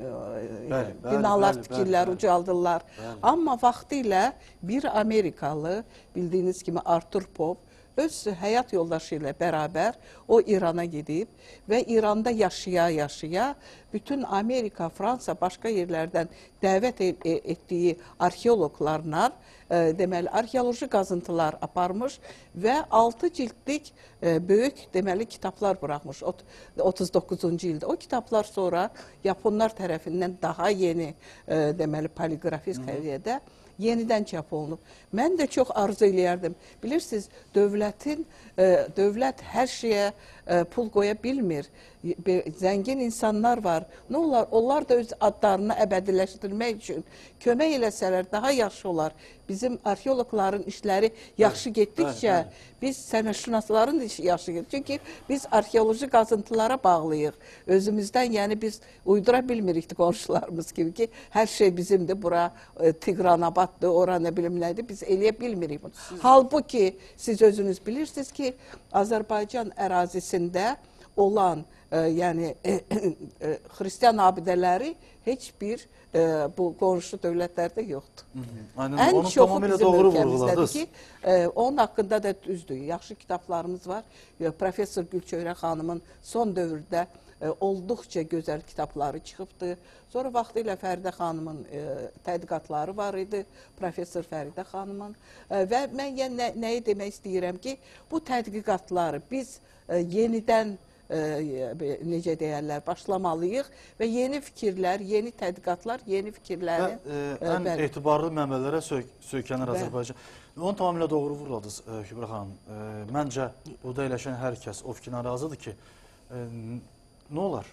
bəli, binalar bəli, tikirlər, bəli, ucaldırlar. Bəli. Amma vaxtı ilə bir Amerikalı, bildiyiniz kimi Artur Pop, öz həyat yoldaşı ilə bərabər o İrana gedib və İranda yaşaya-yaşaya bütün Amerika, Fransa, başqa yerlərdən dəvət etdiyi arxeoloqlarla e, deməli, arxeoloji qazıntılar aparmış və altı cildlik e, böyük deməli kitablar buraxmış otuz doqquzuncu ildə. O kitablar sonra Yaponlar tərəfindən daha yeni e, deməli poliqrafik səviyyədə yenidən çap olunub. Mən də çox arzu eləyərdim. Bilirsiniz, dövlətin, e, dövlət hər şeyə e, pul qoya bilmir. Zəngin insanlar var. Nə olar? Onlar da öz adlarını əbədiləşdirmək üçün kömək eləsələr daha yaxşı olar. Bizim arxeoloqların işləri yaxşı getdikcə, biz sənətşünasların işi yaxşı gedir. Çünki biz arxeoloji qazıntılara bağlıyıq. Özümüzdən, yəni biz uydura bilmirikdik qonşularımız kimi ki, hər şey bizimdir. Bura e, Tiqranabaddır, ora nə bilim nədir, biz eləyə bilmirik bunu. Halbuki siz özünüz bilirsiniz ki, Azərbaycan ərazisində olan e, yəni e, e, xristian abidələri heç bir e, bu qonşu dövlətlərdə yoxdur. Hı -hı. Aynen, ən onu çoxu bizim ölkəmizdədir ki, e, onun haqqında da düzdür. Yaxşı kitablarımız var. E, Professor Gülçöhrə xanımın son dövrdə e, olduqca gözəl kitabları çıxıbdır. Sonra vaxtı ilə Fəridə xanımın e, tədqiqatları var idi, Professor Fəridə xanımın. E, və mən yəni, nə, nəyi demək istəyirəm ki, bu tədqiqatları biz e, yenidən E, necə deyərlər, başlamalıyıq və yeni fikirlər, yeni tədqiqatlar, yeni fikirlərin və, e, ən bəli, etibarlı mənbələrə sö söykənir Azərbaycan. Onu tamamilə doğru vurladınız, e, Kübra xanım. E, məncə, burada eləşən hər kəs o fikrinə razıdır ki, e, nə olar?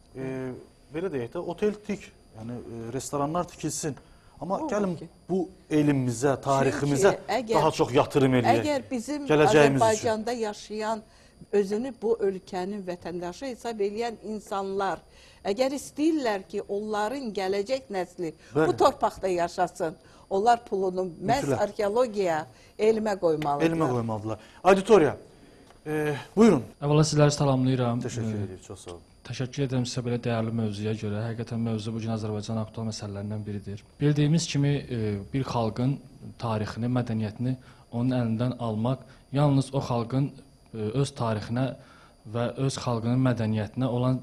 E, belə deyək də, otel tik, yəni e, restoranlar tikilsin. Amma o, gəlin ki, bu elimizə, tariximizə çünki, əgər, daha çox yatırım eləyək. Əgər bizim Azərbaycanda üçün yaşayan, özünü bu ölkənin vətəndaşı hesab edən insanlar, əgər istəyirlər ki, onların gələcək nəsli bəli, bu torpaqda yaşasın, onlar pulunu məhz arxeologiyaya, elmə qoymalıdırlar. Elmə qoymalıdırlar. Auditoriya, e, buyurun. Əvvəla sizləri salamlayıram. Təşəkkür edirəm, çox sağ olun. Təşəkkür edirəm sizə belə dəyərli mövzuya görə. Həqiqətən mövzu bugün Azərbaycanın aktual məsələlərindən biridir. Bildiyimiz kimi e, bir xalqın tarixini, mədəniyyətini onun əlindən almaq yalnız o xalqın öz tarixinə və öz xalqının mədəniyyətinə olan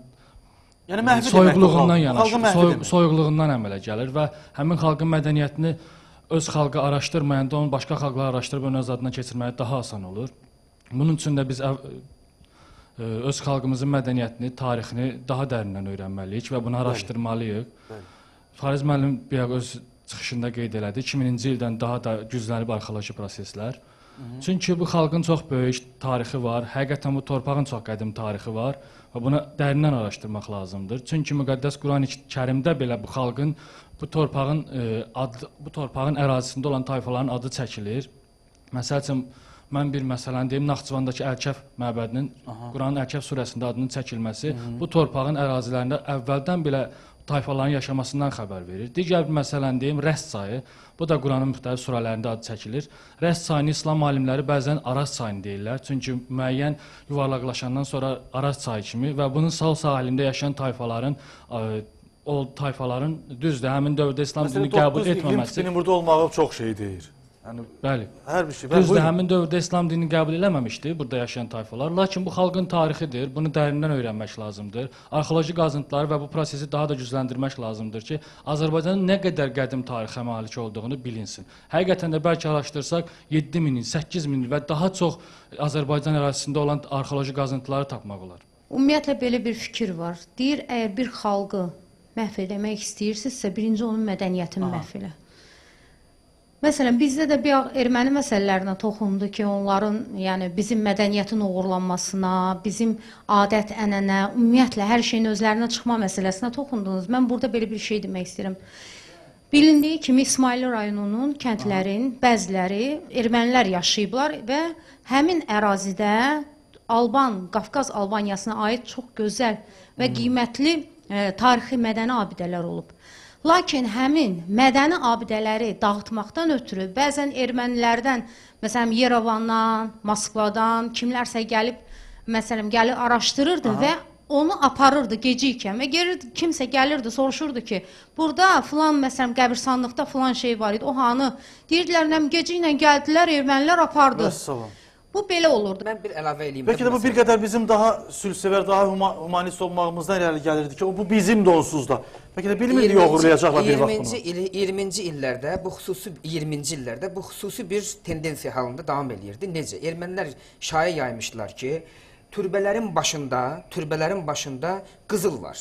yəni, soyuqluğundan yanaşır, soy soyuqluğundan əmələ gəlir və həmin xalqın mədəniyyətini öz xalqı araşdırmayanda onu başqa xalqlar araşdırıb onun öz adına keçirməyə daha asan olur. Bunun üçün də biz öz xalqımızın mədəniyyətini, tarixini daha dərindən öyrənməliyik və bunu araşdırmalıyıq. Fariz müəllim bir öz çıxışında qeyd elədi, iki mininci ildən daha da güclənib arxeoloji proseslər. Çünki bu xalqın çox böyük tarixi var, həqiqətən bu torpağın çox qədim tarixi var və bunu dərindən araşdırmaq lazımdır. Çünki müqəddəs Qurani-Kərimdə belə bu xalqın, bu torpağın e, adı, bu torpağın ərazisində olan tayfaların adı çəkilir. Məsəl üçün mən bir məsələni deyim, Naxçıvandakı Əlkəf məbədinin Quranın Əlkəf surəsində adının çəkilməsi Hı -hı. bu torpağın ərazilərində əvvəldən belə tayfaların yaşamasından xəbər verir. Digər bir məsələni deyim, Rəst çayı. Bu da Quranın müxtəlif surələrində adı çəkilir. Rəst çayını İslam alimləri bəzən Araz çayını deyirlər. Çünki müəyyən yuvarlaqlaşandan sonra Araz çayı kimi və bunun sağ sahilində yaşayan tayfaların o tayfaların düzdür, həmin dövrdə İslam dinini qəbul etməməsi. Məsələn, burada olmağı çox şey deyir. Yəni bəli. Hər bir şey. Düzdür, həmin dövrdə İslam dinini qəbul eləməmişdi burada yaşayan tayfalar. Lakin bu xalqın tarixidir. Bunu dərindən öyrənmək lazımdır. Arxeoloji qazıntıları və bu prosesi daha da gücləndirmək lazımdır ki, Azərbaycanın nə qədər qədim tarixə malik olduğunu bilinsin. Həqiqətən də bəlkə araşdırsaq yeddi min il, səkkiz min il və daha çox Azərbaycan ərazisində olan arxeoloji qazıntıları tapmaq olar. Ümumiyyətlə belə bir fikir var. Deyir, əgər bir xalqı məhv etmək istəyirsinizsə, birinci onun mədəniyyətini məhv elə. Məsələn, bizdə də bir erməni məsələlərinə toxundu ki, onların, yəni bizim mədəniyyətin oğurlanmasına, bizim adət-ənənə, ümumiyyətlə hər şeyin özlərinə çıxma məsələsinə toxundunuz. Mən burada belə bir şey demək istəyirəm. Bilindiyi kimi İsmayılı rayonunun kəndlərin bəziləri ermənilər yaşayıblar və həmin ərazidə Alban, Qafqaz Albaniyasına aid çox gözəl və qiymətli e, tarixi mədəni abidələr olub. Lakin həmin mədəni abidələri dağıtmaqdan ötürü bəzən ermənilərdən, məsələn, Yerevandan, Moskvadan kimlərsə gəlib, məsələn, gəlib araşdırırdı Aha. və onu aparırdı gecə ikən və gelirdi, kimsə gəlirdi, soruşurdu ki, burada filan, məsələn, qəbirstanlıqda filan şey var idi, o hanı? Deyirdilər, nəm gecə ilə gəldilər, ermənilər apardı. Bu belə olurdu. Mən bir əlavə eləyim. Bəlkə də bu bir qədər bizim daha sülhsevər, daha humanist olmağımızdan irəli gəlirdi ki, o bu bizim də onsuz da. Bəlkə də bilmirdik uğurlayacaqlar bir vaxt bunu. iyirminci illərdə bu xüsusi iyirminci illərdə bu xüsusi bir tendensiya halında davam eləyirdi. Necə? Ermənilər şaya yaymışdılar ki, türbələrin başında, türbələrin başında qızıl var.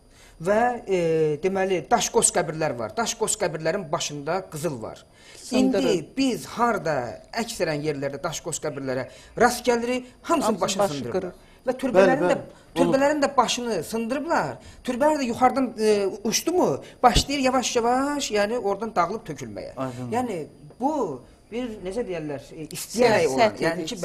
Və e, deməli daşqos qəbirlər var. Daşqos qəbirlərin başında qızıl var. İndi biz harda əksərən yerlərdə daşqos qəbirlərə rast gəlirik, hamısının başını sındırırlar. Və türbələrin də türbələrin də başını sındırıblar. Türbələr də yuxarıdan e, uçdu mu, başlayır yavaş-yavaş, yəni oradan dağılıb tökülməyə. Aynen. Yəni bu bir necə deyirlər, istəyərək olan, yəni ki,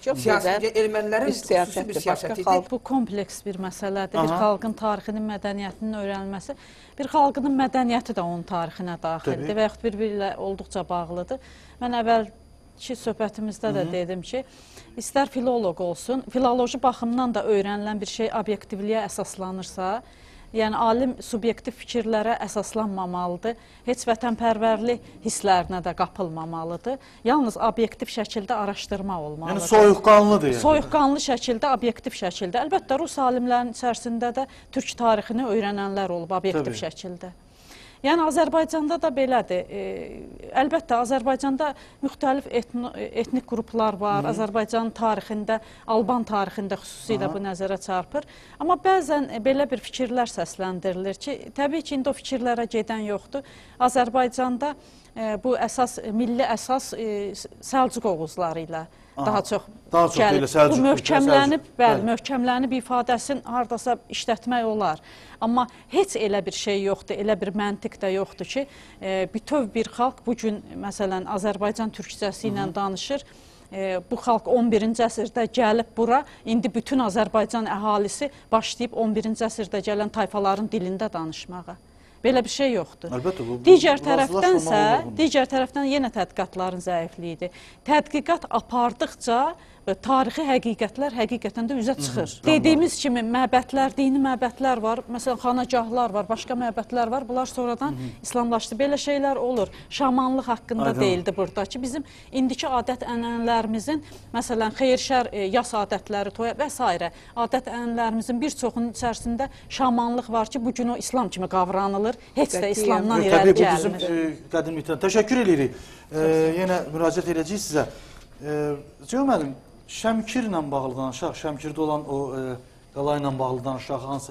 bəli, ermənilərin xüsusi bir siyasəti idi. Bu kompleks bir məsələdir, bir xalqın tarixinin, mədəniyyətinin öyrənilməsi. Bir xalqının mədəniyyəti də onun tarixinə daxildir və yaxud bir-biri ilə olduqca bağlıdır. Mən əvvəlki söhbətimizdə də dedim ki, istər filoloq olsun, filoloji baxımdan da öyrənilən bir şey obyektivliyə əsaslanırsa, yəni alim subyektiv fikirlərə əsaslanmamalıdır, heç vətənpərvərlik hisslərinə də qapılmamalıdır. Yalnız obyektiv şəkildə araşdırma olmalıdır. Yəni soyuqqanlıdır. Yəni. Soyuqqanlı şəkildə, obyektiv şəkildə. Əlbəttə, Rus alimlərin içərisində də türk tarixini öyrənənlər olub obyektiv Tabii. şəkildə. Yəni Azərbaycanda da belədir. E, əlbəttə Azərbaycanda müxtəlif etno, etnik qruplar var. Hı. Azərbaycanın tarixində, Alban tarixində xüsusilə Aha. bu nəzərə çarpır. Amma bəzən belə bir fikirlər səsləndirilir ki, təbii ki, indi o fikirlərə gedən yoxdur. Azərbaycanda e, bu əsas milli əsas e, Səlcuq Oğuzları ilə Aha. daha çox daha çox gəlir. Səlcuq, bu möhkəmlənib, bəli, möhkəmlənib ifadəsini hardasa işlətmək olar. Amma heç elə bir şey yoxdur, elə bir məntiq də yoxdur ki, e, bütöv bir xalq bugün, məsələn, Azərbaycan türkcəsi ilə danışır. E, bu xalq on birinci əsrdə gəlib bura, indi bütün Azərbaycan əhalisi başlayıb on birinci əsrdə gələn tayfaların dilində danışmağa. Belə bir şey yoxdur. Əlbəttə, bu, digər tərəfdənsə, digər tərəfdən yenə tədqiqatların zəifliyidir. Tədqiqat apardıqca tarixi həqiqətlər həqiqətən də üzə çıxır. Hı -hı. Dediyimiz kimi məbədlər, dini məbədlər var, məsələn xanagahlar var, başqa məbədlər var. Bunlar sonradan Hı -hı. İslamlaşdı. Belə şeylər olur. Şamanlıq haqqında Aynen. deyildi burada ki, bizim indiki adət-ənənələrimizin, məsələn xeyir-şər, e, yas adətləri, toya və s. adət-ənənələrimizin bir çoxunun içərisində şamanlıq var ki, bugün o İslam kimi qavranılır. Heç də İslamdan irəli gəlmir. Təbii, bu bizim e, qədimlikdən. Təşəkkür edirik. E, yenə müraciət edəcəyik sizə. E, Ceyhun müəllim, Şəmkirlə bağlı danışaq, Şəmkirdə olan o e, qala ilə bağlı danışaq, hansı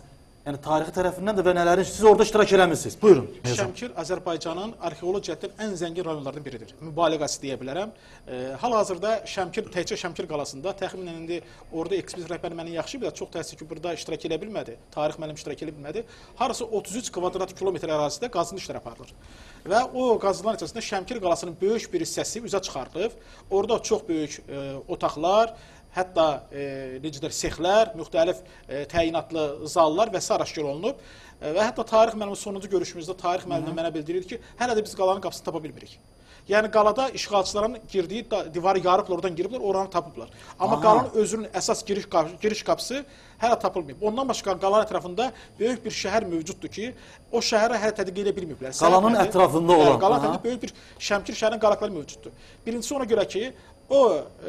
Yəni tarixi tərəfindən də və nələrin siz orada iştirak eləmisiniz. Buyurun. Şəmkir Azərbaycanın arxeoloji cəhətdən ən zəngin rayonlarından biridir. Mübaliğəsi deyə bilərəm. E, Hal-hazırda Şəmkir, təkcə Şəmkir qalasında təxminən indi orada ekspert rəhbəri məndən yaxşı bilir, çox təəssüf ki, burada iştirak edə bilmədi. Tarix müəllim iştirak edə bilmədi. Harası otuz üç kvadrat kilometr ərazidə qazıntı işləri aparılır. Və o qazıntılar içərisində Şəmkir qalasının böyük bir hissəsi üzə çıxarılıb. Orada çox böyük e, otaqlar, hətta e, necə deyir, sexlər, müxtəlif e, təyinatlı zallar və s. aşkar olunub. E, və hətta tarix müəllimi sonuncu görüşümüzdə tarix müəllimi mənə bildirirdi ki, hələ də biz qalanın qapısını tapa bilmirik. Yəni qalada işğalçıların girdiyi divarı yarıblar, oradan giriblər, oranı tapıblar. Amma Aha. qalanın özünün əsas giriş, giriş qapısı hələ tapılmayıb. Ondan başqa qalanın ətrafında böyük bir şəhər mövcuddur ki, o şəhərə hələ tədqiq edə bilməyiblər. Qalanın Səbəb, ətrafında olan. Hə, qalanın ətrafında böyük bir Şəmkir şəhərinin qalaqları mövcuddur. Birincisi ona görə ki, o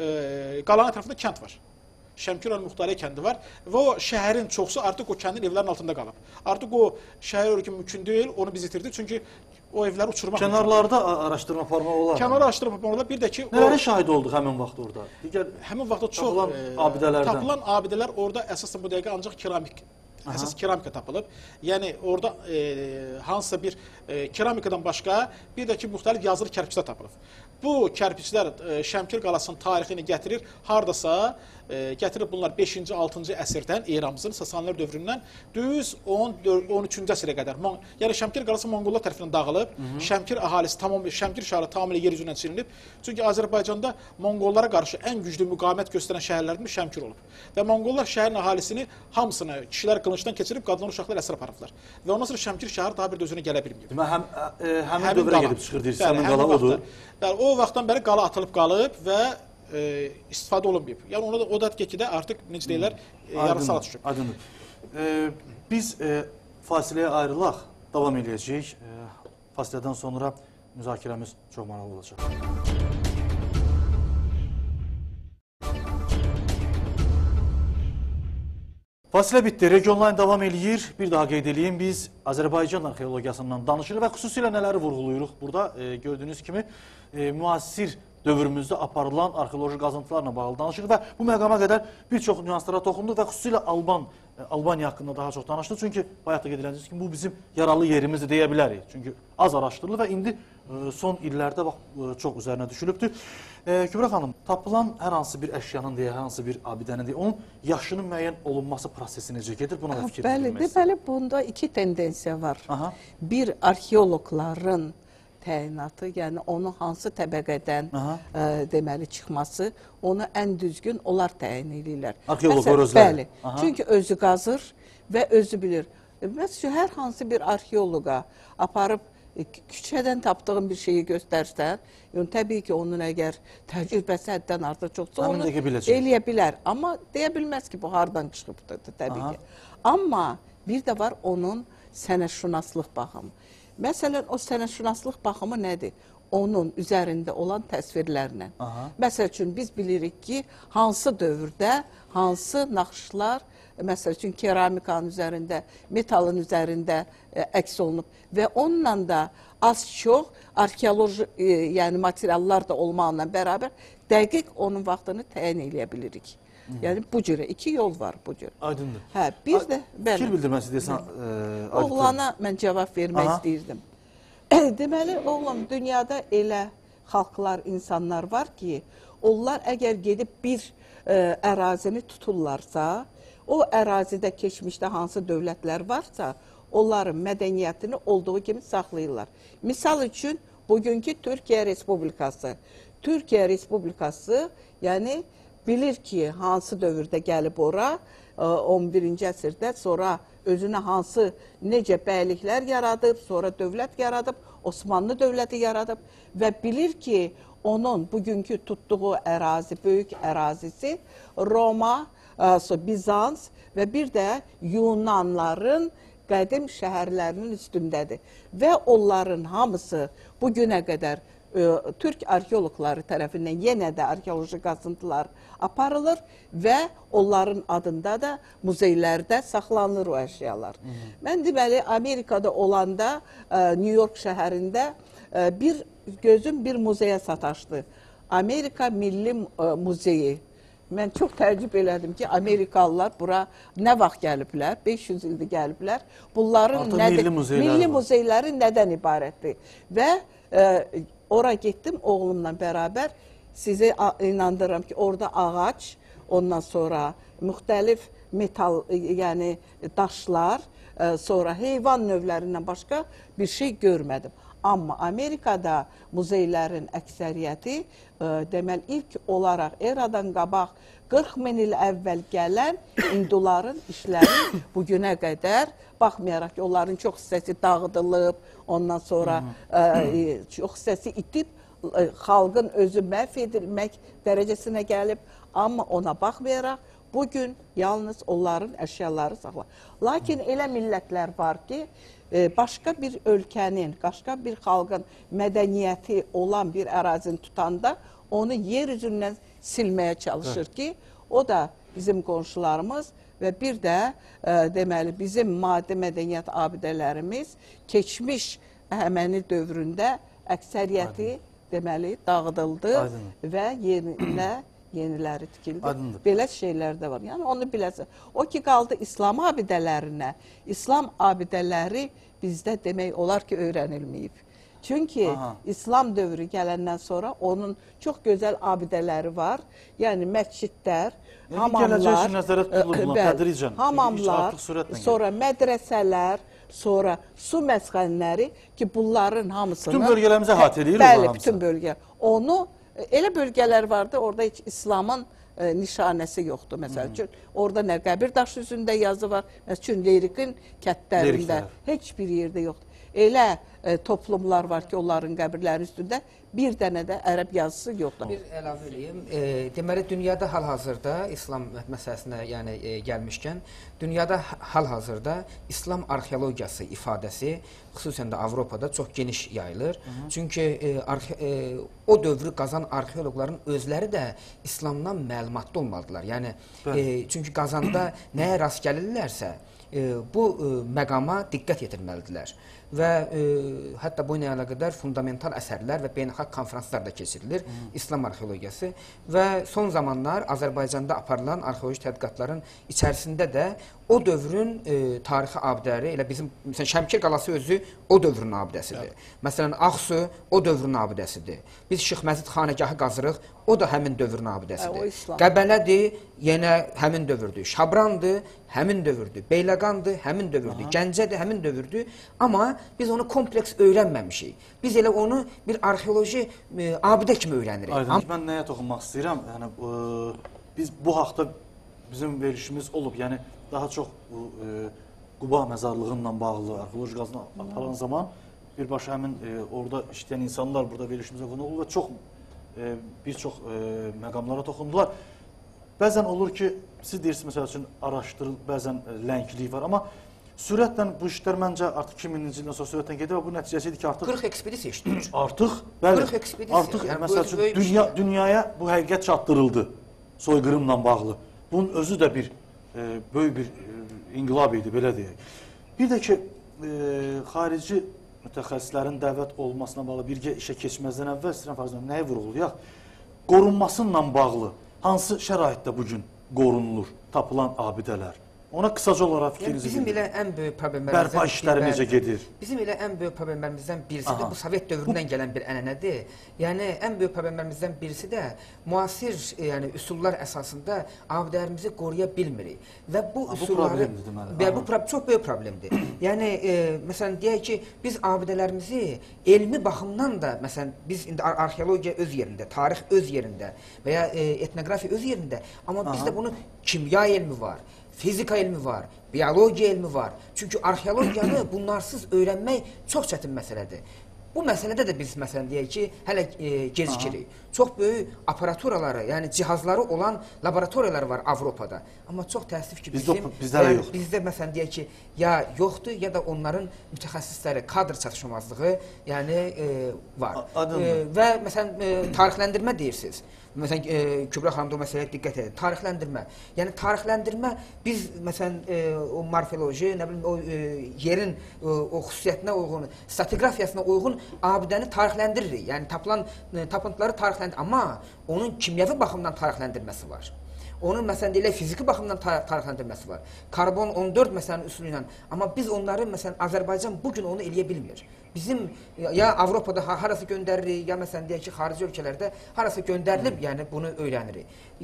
e, qalanın ətrafında kənd var. Şəmkir Muxtariyə kəndi var və o şəhərin çoxusu artıq o kəndin evlərin altında qalıb. Artıq o şəhər öyle ki mümkün deyil, onu biz itirdik çünki o evləri uçurmaq kənarlarda mümkün. Araşdırma aparmaq olar. Kənarda araşdırma aparmaq olar. Bir də ki, nələrə şahid olduq həmin vaxt orada? Digər həmin vaxtda çox tapılan e, abidələrdən. Tapılan abidələr orada əsasən bu dəqiqə ancaq keramik Aha. əsas keramika tapılıb. Yəni orada e, hansısa bir e, keramikadan başqa bir də ki, müxtəlif yazılı kərpiçlər tapılıb. Bu kərpiçlər e, Şəmkir qalasının tarixini gətirir. Hardasa e, gətirib bunlar beşinci altıncı əsrdən, eramızın, Sasanilər dövründən düz on üçüncü əsrə qədər. Yəni Şəmkir qalası Monqollar tərəfindən dağılıb. Hı -hı. Şəmkir əhalisi tamam, Şəmkir şəhəri tamamilə yer üzündən silinib. Çünki Azərbaycanda Monqollara qarşı ən güclü müqavimət göstərən şəhərlərdən Şəmkir olub. Və Monqollar şəhərin əhalisini hamısını kişilər qılıncdan keçirib, qadınlar, uşaqlar əsir aparıblar. Və ondan sonra Şəmkir şəhəri daha bir də özünə gələ bilməyib. Demək, həm, e, həmin, həmin dövrə gedib çıxır deyirsiniz, həmin qala odur. Bəli, o vaxtdan bəri qala atılıb qalıb və e, istifadə olunmayıb. Yəni ona da o da ki də artıq necə deyirlər, e, yarısala düşüb. Aydındır. E, biz e, fasiləyə ayrılaq, davam edəcəyik. E, fasilədən sonra müzakirəmiz çox maraqlı olacaq. Fasilə bitdi. Region-line davam eləyir. Bir daha qeyd edeyim, biz Azərbaycan arxeologiyasından danışırıq və xüsusilə nələri vurğuluyuruq burada. E, gördüyünüz kimi e, müasir dövrümüzdə aparılan arxeoloji qazıntılarla bağlı danışırıq və bu məqama qədər bir çox nüanslara toxunduq və xüsusilə Alban, e, Albaniya haqqında daha çox danışdıq. Çünki bayaq da qeyd ediləcək ki, bu bizim yaralı yerimizdir deyə bilərik. Çünki az araşdırılır və indi e, son illərdə bax, e, çox üzərinə düşülübdür. E, Kübra xanım, tapılan hər hansı bir əşyanın deyə, hər hansı bir abidənin deyə, onun yaşının müəyyən olunması prosesi necə gedir? Buna da fikir Bəli, deməli, bunda iki tendensiya var. Aha. Bir, arxeologların təyinatı, yəni onu hansı təbəqədən ə, deməli çıxması, onu ən düzgün onlar təyin edirlər. Arxeologlar özləri. Bəli, Aha. çünki özü qazır və özü bilir. Məsələn, hər hansı bir arxeoloqa aparıb küçədən tapdığın bir şeyi göstərsən, yəni, təbii ki, onun əgər təcrübəsi həddən artıq çoxsa onu eləyə bilər. Amma deyə bilməz ki, bu hardan çıxıbdır, təbii Aha. ki. Amma bir də var onun sənətşünaslıq baxımı. Məsələn, o sənətşünaslıq baxımı nədir? Onun üzərində olan təsvirlərlə. Aha. Məsəl üçün, biz bilirik ki, hansı dövrdə, hansı naxışlar, məsəl üçün, keramikanın üzərində, metalın üzərində ə, əks olunub və onunla da az-çox arxeoloji e, yəni materiallar da olmaqla bərabər dəqiq onun vaxtını təyin eləyə bilirik. Yəni bu cürə iki yol var bu cür. Aydındır. Hə, biz də bəli. Fikir bildirməsi deyəsən, e, oğlana mən cavab vermək Aha. istəyirdim. Deməli, oğlum, dünyada elə xalqlar, insanlar var ki, onlar əgər gedib bir e, ərazini tuturlarsa, o ərazidə keçmişdə hansı dövlətlər varsa, onların mədəniyyətini olduğu kimi saxlayırlar. Misal üçün, bugünkü Türkiyə Respublikası. Türkiyə Respublikası, yəni bilir ki, hansı dövrdə gəlib ora, on birinci əsrdə, sonra özünə hansı, necə bəyliklər yaradıb, sonra dövlət yaradıb, Osmanlı dövləti yaradıb və bilir ki, onun bugünkü tutduğu ərazi, böyük ərazisi Roma, Bizans və bir də Yunanların qədim şəhərlərinin üstündədir. Və onların hamısı bugünə qədər ə, Türk arxeologları tərəfindən yenə də arxeoloji qazıntılar aparılır və onların adında da muzeylərdə saxlanılır o əşyalar. Hı -hı. Mən deməli, Amerikada olanda ə, New York şəhərində ə, bir gözüm bir muzeyə sataşdı. Amerika Milli ə, Muzeyi. mən çox təəccüb elədim ki, Amerikalılar bura nə vaxt gəliblər? beş yüz ildir gəliblər. Bunların Artıq nədir? milli muzeyləri milli var. muzeyləri nədən ibarətdir? Və e, ora getdim oğlumla bərabər. Sizi a- inandırıram ki, orada ağac, ondan sonra müxtəlif metal, e, yəni daşlar, e, sonra heyvan növlərindən başqa bir şey görmədim. Amma Amerikada muzeylərin əksəriyyəti, e, deməli, ilk olaraq eradan qabaq qırx min il əvvəl gələn hinduların işləri bugünə qədər, baxmayaraq ki, onların çox hissəsi dağıdılıb, ondan sonra e, çox hissəsi itib, e, xalqın özü məhv edilmək dərəcəsinə gəlib, amma ona baxmayaraq, bugün yalnız onların əşyaları saxlanır. Lakin elə millətlər var ki, e, başqa bir ölkənin, başqa bir xalqın mədəniyyəti olan bir ərazini tutanda onu yer üzündən silməyə çalışır ki, o da bizim qonşularımız və bir də e, deməli bizim maddi mədəniyyət abidələrimiz keçmiş Əhəməni dövründə əksəriyyəti deməli dağıdıldı Aydın. və yerinə yeniləri tikildi. Aydındır. Belə şeylər də var. Yəni onu biləsən. O ki qaldı İslam abidələrinə. İslam abidələri bizdə demək olar ki öyrənilməyib. Çünki Aha. İslam dövrü gələndən sonra onun çox gözəl abidələri var. Yəni məscidlər, Yəni hamamlar, gələcək üçün nəzərət tutulur ə, buna, bəli, tədricən. Çünki hamamlar, artıq sürətlə gəlir. sonra mədrəsələr, sonra su məskənləri ki, bunların hamısını Bütün bölgələrimizə əhatə eləyir Bəli, onlar hamısı. bütün bölgə. Onu e, elə bölgələr vardı, orada heç İslamın e, nişanəsi yoxdur. Məsəl üçün, orada nə qəbir daşı üzündə yazı var, məsəl üçün Lerikin kətlərində Leriklər. heç bir yerdə yoxdur. Elə e, toplumlar var ki, onların qəbirlərinin üstündə bir dənə də ərəb yazısı yoxdur. Bir əlavə eləyim. E, deməli dünyada hal-hazırda İslam məsələsinə, yəni e, gəlmişkən, dünyada hal-hazırda İslam arxeologiyası ifadəsi xüsusən də Avropada çox geniş yayılır. Hı -hı. Çünki e, arxe, e, o dövrü qazan arxeoloqların özləri də İslamdan məlumatlı olmalıdırlar. Yəni e, çünki qazanda nəyə rast gəlirlərsə, e, bu e, məqama diqqət yetirməlidirlər. Və e, hətta bu ilə əlaqədar fundamental əsərlər və beynəlxalq konferanslar da keçirilir, hmm. İslam arxeologiyası və son zamanlar Azərbaycanda aparılan arxeoloji tədqiqatların içərisində də o dövrün e, tarixi abidələri, elə bizim məsələn Şəmkir qalası özü o dövrün abidəsidir. Evet. Məsələn Ağsu o dövrün abidəsidir. Biz Şeyx Məzid xanəgahı qazırıq, o da həmin dövrün abidəsidir. Hə, Qəbələdir, yenə həmin dövrdür. Şabrandır, həmin dövrdür. Beyləqandır, həmin dövrdür. Aha. Gəncədir, həmin dövrdür. Amma biz onu kompleks öyrənməmişik. Biz elə onu bir arxeoloji e, abidə kimi öyrənirik. Aydın, Am mən nəyə toxunmaq istəyirəm? Yəni e, biz bu haqda bizim verilişimiz olub. Yəni daha çox bu e, Quba məzarlığı ilə bağlı arxeoloji qazını aparan zaman birbaşa həmin e, orada işləyən insanlar burada verilişimizə qonaq olub və çox e, bir çox e, məqamlara toxundular. Bəzən olur ki, siz deyirsiniz məsəl üçün araşdırıl, bəzən e, lənglik var, amma sürətlə bu işlər məncə artıq iki minci ildən sonra sürətlə gedir və bu nəticəsi idi ki, artıq qırx ekspedisiya işləyir. Artıq, bəli, qırx ekspedisiya. artıq Yəni, məsəl üçün böyük dünya, şey. dünyaya bu həqiqət çatdırıldı soyqırımla bağlı. Bunun özü də bir e, böyük bir e, inqilab idi, belə deyək. Bir də ki, e, xarici mütəxəssislərin dəvət olmasına bağlı birgə işə keçməzdən əvvəl istəyirəm farzən nəyi vurğulayaq? Qorunmasıyla bağlı hansı şəraitdə bugün qorunulur, tapılan abidələr? Ona qısaca olaraq fikrinizi Yəni, bizim bildirin. elə ən böyük problemlərimizdən Bərpa işləri necə gedir? Bizim elə ən böyük problemlərimizdən birisi Aha. də bu Sovet dövründən gələn bir ənənədir. Yəni ən böyük problemlərimizdən birisi də müasir e, yəni üsullar əsasında abidələrimizi qoruya bilmirik. Və bu Ha, bu üsulları problemdir deməli. və bu prob çox böyük problemdir. Yəni e, məsələn deyək ki, biz abidələrimizi elmi baxımdan da məsələn biz indi ar arxeologiya öz yerində, tarix öz yerində və ya e, etnografiya öz yerində, amma Aha. bizdə bunun kimya elmi var. Fizika elmi var, biologiya elmi var. Çünki arxeologiyanı bunlarsız öyrənmək çox çətin məsələdir. Bu məsələdə də biz məsələn deyək ki, hələ e, gecikirik. Çox böyük aparaturaları, yəni cihazları olan laboratoriyalar var Avropada. Amma çox təəssüf ki, Bizdə, bizim bizdə də yəni, yoxdur. bizdə məsələn deyək ki, ya yoxdur, ya da onların mütəxəssisləri, kadr çatışmazlığı, yəni e, var. E, və məsələn e, tarixləndirmə deyirsiniz. Məsələn, e, Kübra xanım da o məsələyə diqqət edir. Tarixləndirmə. Yəni tarixləndirmə biz məsələn e, o morfoloji, nə bilim o e, yerin e, o xüsusiyyətinə uyğun, stratigrafiyasına uyğun abidəni tarixləndiririk. Yəni tapılan e, tapıntıları tarixləndirir. Amma onun kimyəvi baxımdan tarixləndirməsi var. Onun məsələn elə fiziki baxımdan tarixləndirməsi var. Karbon on dörd məsələn üsulu ilə. Amma biz onları məsələn Azərbaycan bu gün onu eləyə bilmir. Bizim ya Avropada harası göndəririk, ya məsələn deyək ki, xarici ölkələrdə harası göndərilib, hmm. yəni bunu öyrənirik.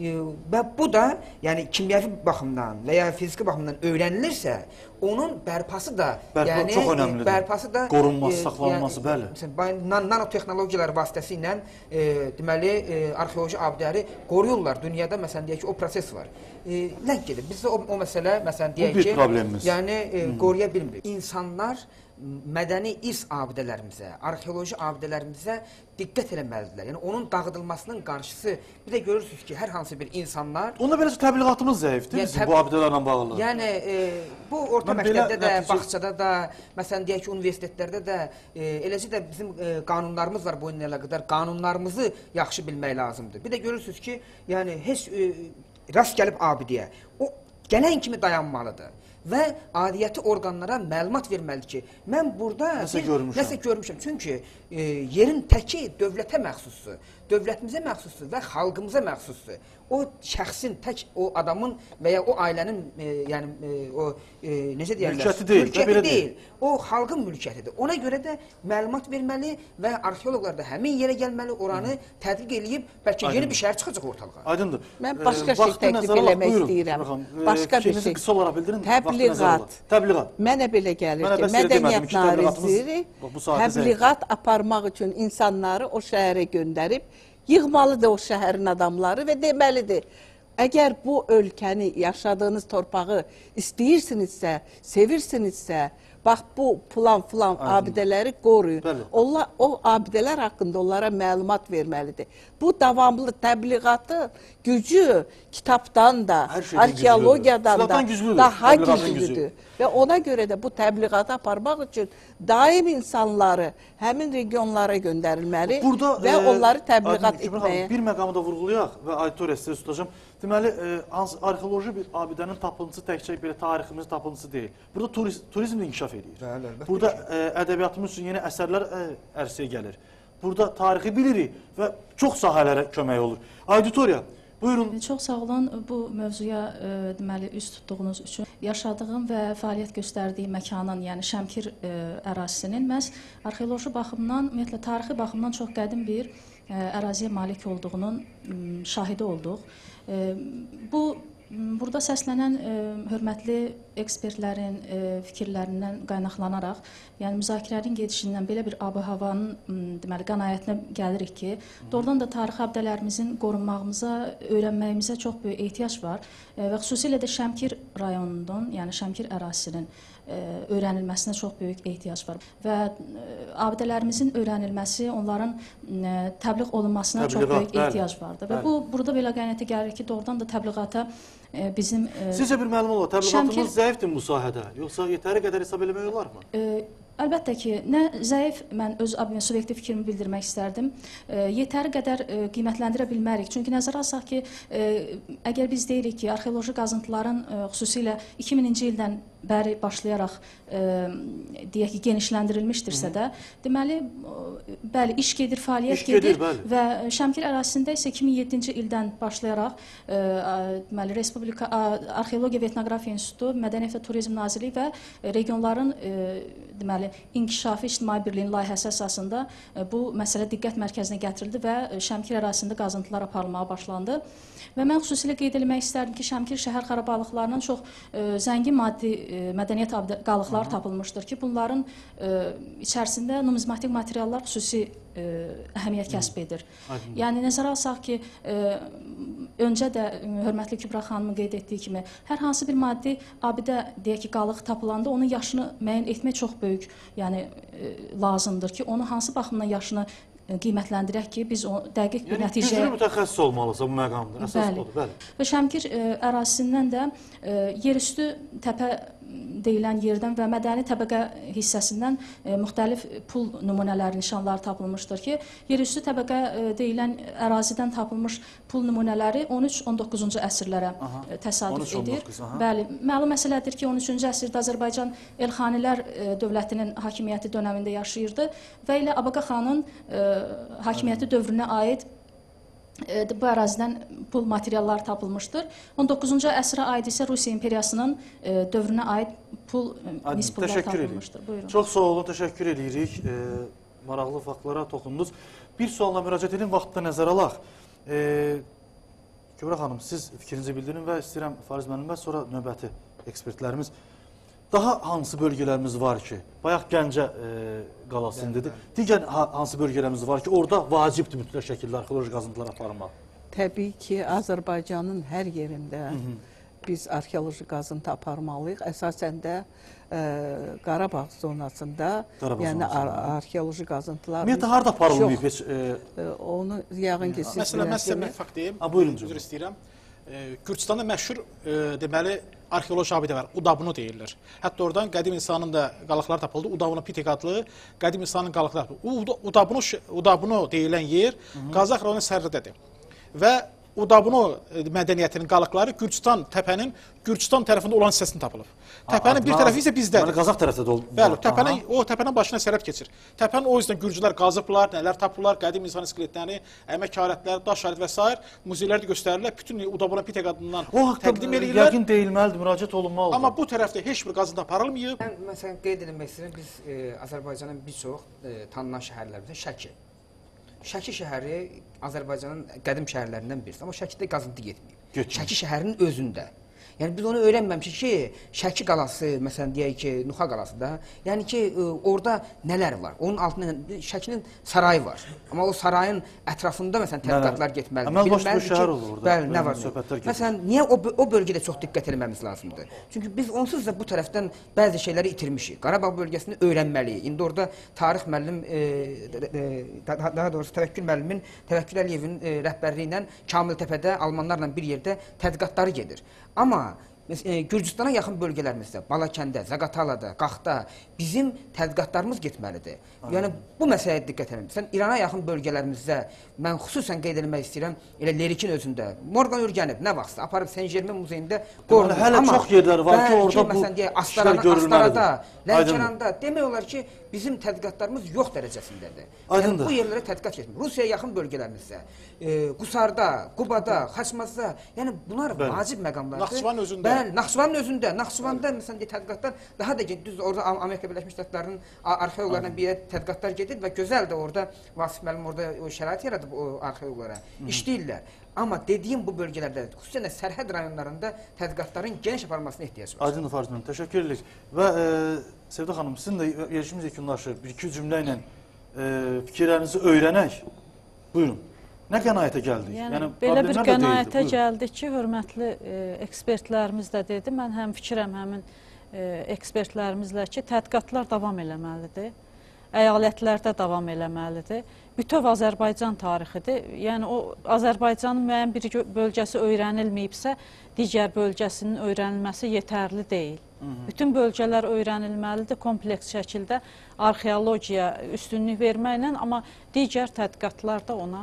Və bu da yəni kimyəvi baxımdan və ya fiziki baxımdan öyrənilirsə, onun bərpası da Bərpa yəni çox önəmlidir. Bərpası da qorunması, saxlanması, yəni, bəli. Məsələn, nanotexnologiyalar vasitəsilə e, deməli e, arxeoloji abidələri qoruyurlar. Dünyada məsələn deyək ki, o proses var. E, lənk gedir. Bizdə o, o məsələ məsələn deyək ki, yəni e, hmm. qoruya bilmirik. İnsanlar mədəni irs abidələrimizə, arxeoloji abidələrimizə diqqət eləməlidirlər. Yəni onun dağıdılmasının qarşısı, bir də görürsünüz ki, hər hansı bir insanlar... Onda beləsə təbliğatımız zəifdir yəni, bizim bu abidələrlə bağlı. Yəni e, bu orta mən məktəbdə də, nəticə... bağçada da, məsələn deyək ki, universitetlərdə də, e, eləcə də bizim e, qanunlarımız var bu ilə əlaqədar. Qanunlarımızı yaxşı bilmək lazımdır. Bir də görürsünüz ki, yəni heç e, rast gəlib abidiyə, o gələn kimi dayanmalıdır. Və adiyyəti orqanlara məlumat verməlidir ki, mən burada nəsə bir, görmüşəm. Nəsə görmüşəm. Çünki e, yerin təki dövlətə məxsusdur, dövlətimizə məxsusdur və xalqımıza məxsusdur. O şəxsin, tək o adamın və ya o ailənin, e, yəni e, o e, necə deyərlər? Mülkiyyəti deyil. Mülkiyyəti deyil. O xalqın mülkiyyətidir. Ona görə də məlumat verməli və arxeoloqlar da həmin yerə gəlməli, oranı Hı. tədqiq eləyib, bəlkə Aydındır. Yeni bir şəhər çıxacaq ortalığa. Aydındır. Mən başqa e, şey təklif eləmək istəyirəm. Başqa bir şey. Qısa olaraq bildirin. Təbliğat. Təbliğat. Mənə belə gəlir ki, Mədəniyyət Naziri təbliğat aparmaq üçün insanları o şəhərə göndərib, yığmalıdır o şəhərin adamları və deməlidir, əgər bu ölkəni, yaşadığınız torpağı istəyirsinizsə, sevirsinizsə, bax bu plan-filan abidələri qoruyun. Onlar, o abidələr haqqında onlara məlumat verməlidir. Bu davamlı təbliğatın gücü kitabdan da, arxeologiyadan da daha güclüdür. Və ona görə də bu təbliğatı aparmaq üçün daim insanları həmin regionlara göndərilməli Burada, və e, onları təbliğat Aydın, etməyə. Bir məqamı da vurğulayaq və auditoriya sizə tutacağım. Deməli, e, arxeoloji bir abidənin tapıntısı təkcə belə tariximizin tapıntısı deyil. Burada turiz, turizm də inkişaf edir. Bəli, əlbəttə. Burada e, ədəbiyyatımız üçün yeni əsərlər e, ərsəyə gəlir. Burada tarixi bilirik və çox sahələrə kömək olur. Auditoriya, buyurun. Çox sağ olun bu mövzuya e, deməli üz tutduğunuz üçün. Yaşadığım və fəaliyyət göstərdiyim məkanın, yəni Şəmkir e, ərazisinin məhz arxeoloji baxımdan, ümumiyyətlə tarixi baxımdan çox qədim bir e, əraziyə malik olduğunun m, şahidi olduq. E, bu Burada səslənən e, hörmətli ekspertlərin e, fikirlərindən qaynaqlanaraq, yəni müzakirələrin gedişindən belə bir ab-havanın deməli qənaətinə gəlirik ki, doğrudan da tarixi abidələrimizin qorunmağımıza, öyrənməyimizə çox böyük ehtiyac var e, və xüsusilə də Şəmkir rayonunun, yəni Şəmkir ərazisinin e, öyrənilməsinə çox böyük ehtiyac var və e, abidələrimizin öyrənilməsi, onların e, təbliğ olunmasına Təbliğat, çox böyük bəli, ehtiyac vardır və bəli. Bu burada belə qənaətə gəlir ki, doğrudan da təbliğata e, bizim e, Sizcə bir məlum olar, təbliğatımız Şəmkir, zəifdir bu sahədə, yoxsa yetəri qədər hesab eləmək olarmı? E, Əlbəttə ki, nə zəif, mən öz subyektiv fikrimi bildirmək istərdim, e, yetəri qədər e, qiymətləndirə bilmərik. Çünki nəzərə alsaq ki, e, əgər biz deyirik ki, arxeoloji qazıntıların e, xüsusilə iki mininci ildən bəri başlayaraq e, deyək ki, genişləndirilmişdirsə də, deməli, bəli, iş gedir, fəaliyyət iş gedir, gedir və Şəmkir ərazisində isə iki min yeddinci ildən başlayaraq e, deməli, Respublika Arxeologiya və Etnografiya İnstitutu, Mədəniyyət və Turizm Nazirliyi və regionların e, deməli, İnkişafi İctimai Birliyin layihəsi əsasında bu məsələ diqqət mərkəzinə gətirildi və Şəmkir ərazisində qazıntılar aparılmağa başlandı. Və mən xüsusilə qeyd etmək istərdim ki, Şəmkir şəhər xarabalıqlarının çox e, zəngin maddi e, mədəniyyət qalıqları tapılmışdır ki, bunların e, içərisində numizmatik materiallar xüsusi e, əhəmiyyət kəsb edir. Hı. Yəni, nəzərə alsaq ki, e, öncə də hörmətli Kübra xanımın qeyd etdiyi kimi, hər hansı bir maddi abidə, deyək ki, qalıq tapılanda onun yaşını müəyyən etmək çox böyük yəni, e, lazımdır ki, onu hansı baxımdan yaşını qiymətləndirək ki, biz o dəqiq bir yəni, nəticəyə... Güclü mütəxəssis olmalısa bu məqamdır, əsas odur, bəli. Və Şəmkir e, ərazisindən də e, yerüstü təpə deyilən yerdən və mədəni təbəqə hissəsindən e, müxtəlif pul nümunələri, nişanları tapılmışdır ki, yerüstü təbəqə e, deyilən ərazidən tapılmış pul nümunələri on üç on doqquzuncu əsrlərə aha, təsadüf on üç, edir. on doqquz, Bəli, məlum məsələdir ki, on üçüncü əsrdə Azərbaycan Elxanilər e, dövlətinin hakimiyyəti dönəmində yaşayırdı və ilə Abaqa xanın e, hakimiyyəti dövrünə aid bu ərazidən pul materiallar tapılmışdır. on doqquzuncu əsrə aid isə Rusiya imperiyasının dövrünə aid pul mis pullar tapılmışdır. Buyurun. Çox sağ olun, təşəkkür edirik. E, maraqlı faktlara toxundunuz. Bir sualla müraciət edin, vaxtda nəzər alaq. E, Kübra xanım, siz fikrinizi bildirin və istəyirəm Fariz müəllim və sonra növbəti ekspertlərimiz. Daha hansı bölgələrimiz var ki, bayaq Gəncə e, qalası dedi. Digər ha, hansı bölgələrimiz var ki, orada vacibdir mütləq şəkildə arxeoloji qazıntılar aparmaq? Təbii ki, Azərbaycanın hər yerində Hı -hı. biz arxeoloji qazıntı aparmalıyıq. Əsasən də e, Qarabağ zonasında, Qarabağ yəni ar arxeoloji qazıntılar. Ümumiyyətlə, harada aparılmayıb heç? E... E, onu yəqin ki, siz Məsələn, mən sizə bir fakt deyim, üzr istəyirəm. E, Gürcüstanda məşhur, e, deməli, arxeoloji abidə var, Udabunu deyirlər. Hətta oradan qədim insanın da qalıqları tapıldı, Udabunu Pitek adlı qədim insanın qalıqları tapıldı. Udabunu, Udabunu deyilən yer Qazax rayonunun Sərridədir. Və Udabunu mədəniyyətinin qalıqları Gürcüstan təpənin Gürcüstan tərəfində olan hissəsini tapılıb. Təpənin bir tərəfi isə bizdədir. Qazax tərəfdə olub. Bəli, təpənin o təpənin başına sərhəd keçir. Təpənin o yüzdən Gürcülər qazıblar, nələr tapıblar, qədim insan iskeletlərini, əmək alətləri, daş alət və s. muzeylərdə göstərirlər. Bütün Udabunu Pitek adından təqdim edirlər. Yəqin deyilməlidir, müraciət olunmalıdır. Amma bu tərəfdə heç bir qazıntı aparılmayıb. Mən məsələn qeyd etmək istəyirəm, biz e, Azərbaycanın bir çox e, tanınan şəhərlərimizdə Şəki. Şəki şəhəri Azərbaycanın qədim şəhərlərindən birisi, amma Şəkidə qazıntı getməyib. Şəki şəhərinin özündə. Yəni biz onu öyrənməmişik ki, Şəki qalası, məsələn deyək ki, Nuxa qalası da, yəni ki, orada nələr var? Onun altında Şəkinin sarayı var. Amma o sarayın ətrafında məsələn tədqiqatlar getməlidir. Əməl başlı bir şəhər olur orada. Bəli, nə var? Məsələn, niyə o, o bölgədə çox diqqət etməmiz lazımdır? Çünki biz onsuz da bu tərəfdən bəzi şeyləri itirmişik. Qarabağ bölgəsini öyrənməliyik. İndi orada tarix müəllim, e, e, daha doğrusu Təvəkkül müəllimin, Təvəkkül Əliyevin e, rəhbərliyi ilə Kamiltəpədə Almanlarla bir yerdə tədqiqatları gedir. Amma e, Gürcüstana yaxın bölgələrimizdə, Balakəndə, Zaqatalada, Qaxda bizim tədqiqatlarımız getməlidir. Yəni bu məsələyə diqqət edin. Sən İrana yaxın bölgələrimizdə mən xüsusən qeyd etmək istəyirəm, elə Lerikin özündə Morqan Ürgənib nə vaxtsa aparıb Saint-Germain muzeyində qorunur. Hələ Amma çox yerlər var ki, orada ki, bu məsələn, deyək, Astarana, işlər görülməlidir. Astarada, Lənkəranda demək olar ki, bizim tədqiqatlarımız yox dərəcəsindədir. Yəni, bu yerlərə tədqiqat getmir. Rusiyaya yaxın bölgələrimizdə, e, Qusarda, Qubada, Xaçmazda, yəni bunlar Bəli. vacib məqamlardır. Naxçıvanın özündə. Bəli, Naxçıvanın özündə. Naxçıvanda məsələn deyək, tədqiqatlar daha da düz orada Amerika Birləşmiş Ştatlarının arxeoloqlarına bir tədqiqatlar gedir və gözəl də orada Vasif müəllim orada o şərait yaradıb o arxeoloqlara. İşləyirlər. Amma dediyim bu bölgələrdə, xüsusən də sərhəd rayonlarında tədqiqatların geniş aparılmasına ehtiyac var. Aydın Fariz müəllim, təşəkkür edirik. Və e, Sevda xanım, sizin də yerişimiz yekunlaşır. Bir-iki cümlə ilə e, fikirlərinizi öyrənək. Buyurun. Nə qənaətə gəldik? Yəni, yəni belə bir qənaətə gəldik ki, hörmətli e, ekspertlərimiz də dedi. Mən həm fikirəm həmin e, ekspertlərimizlə ki, tədqiqatlar davam eləməlidir. Əyalətlərdə davam eləməlidir. Bütöv Azərbaycan tarixidir. Yəni o Azərbaycanın müəyyən bir bölgəsi öyrənilməyibsə, digər bölgəsinin öyrənilməsi yetərli deyil. Hı -hı. Bütün bölgələr öyrənilməlidir kompleks şəkildə arxeologiya üstünlük verməklə, amma digər tədqiqatlar da ona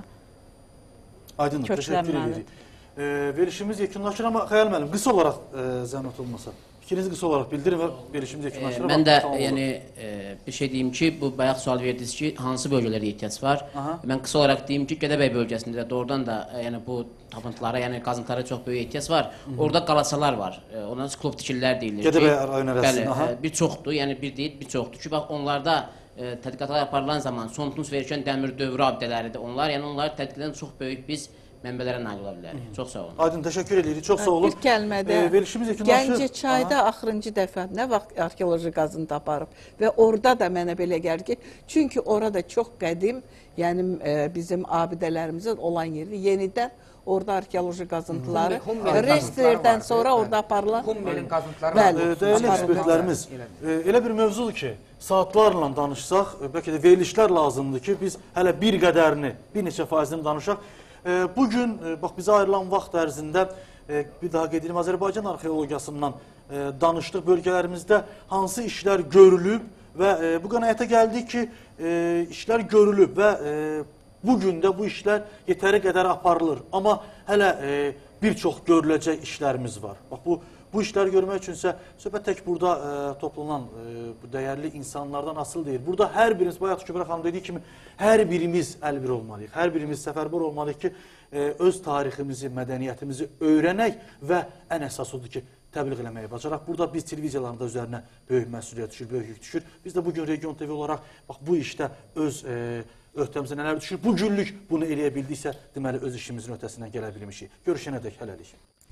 Aydın, təşəkkür edirik. E, verişimiz yekunlaşır, amma Xəyal müəllim, qısa olaraq e, zəhmət olmasa. Fikrinizi qısa olaraq bildirin və verişimiz yekunlaşır. E, mən də yəni, e, bir şey deyim ki, bu bayaq sual verdiniz ki, hansı bölgələrə ehtiyac var? Aha. Mən qısa olaraq deyim ki, Gədəbəy bölgəsində də doğrudan da yəni, bu tapıntılara, yəni qazıntılara çox böyük ehtiyac var. Hı -hı. Orada qalasalar var. E, ondan sklop tikililər deyilir. Gədəbəy rayon ərazisində. Bəli, e, bir çoxdur, yəni bir deyil, bir çoxdur ki, bax onlarda e, tədqiqatlar aparılan zaman son tunus verişən dəmir dövrü abidələridir onlar. Yəni onları tədqiq edən çox böyük biz mənbələrə nail ola bilərik. Çox sağ olun. Aydın, təşəkkür edirik. Çox sağ olun. Bir kəlmədə, e, Gəncəçayda axırıncı dəfə nə vaxt arxeoloji qazıntı aparıb və orada da mənə belə gəlir ki, çünki orada çox qədim, yəni e, bizim abidələrimizin olan yeri yenidən orada arxeoloji qazıntıları, restlerdən sonra orada aparılan Hummelin qazıntıları. Bəli, dəyərli ekspertlərimiz, elə bir mövzudur ki, saatlarla danışsaq, bəlkə də verilişlər lazımdır ki, biz hələ bir qədərini, bir neçə faizini danışaq. Bugün, bax, bizə ayrılan vaxt ərzində, bir daha qeyd edim, Azərbaycan arxeologiyasından danışdıq bölgələrimizdə hansı işlər görülüb və bu qənaətə gəldik ki, işlər görülüb və bugün də bu işlər yetəri qədər aparılır. Amma hələ bir çox görüləcək işlərimiz var. Bax, bu Bu işləri görmək üçünsə söhbət tək burada e, toplanan e, bu dəyərli insanlardan asıl deyil. Burada hər birimiz, bayaq Kübra xanım dediyi kimi, hər birimiz əlbir olmalıyıq. Hər birimiz səfərbər olmalıyıq ki, e, öz tariximizi, mədəniyyətimizi öyrənək və ən əsas odur ki, təbliğ eləməyə bacaraq. Burada biz televiziyalarında üzərinə böyük məsuliyyət düşür, böyük yük düşür. Biz də bugün Region T V olaraq bax bu işdə öz e, öhdəmizə nələr düşür. Bu günlük bunu eləyə bildiksə, deməli öz işimizin öhdəsindən gələ bilmişik. Görüşənədək hələlik.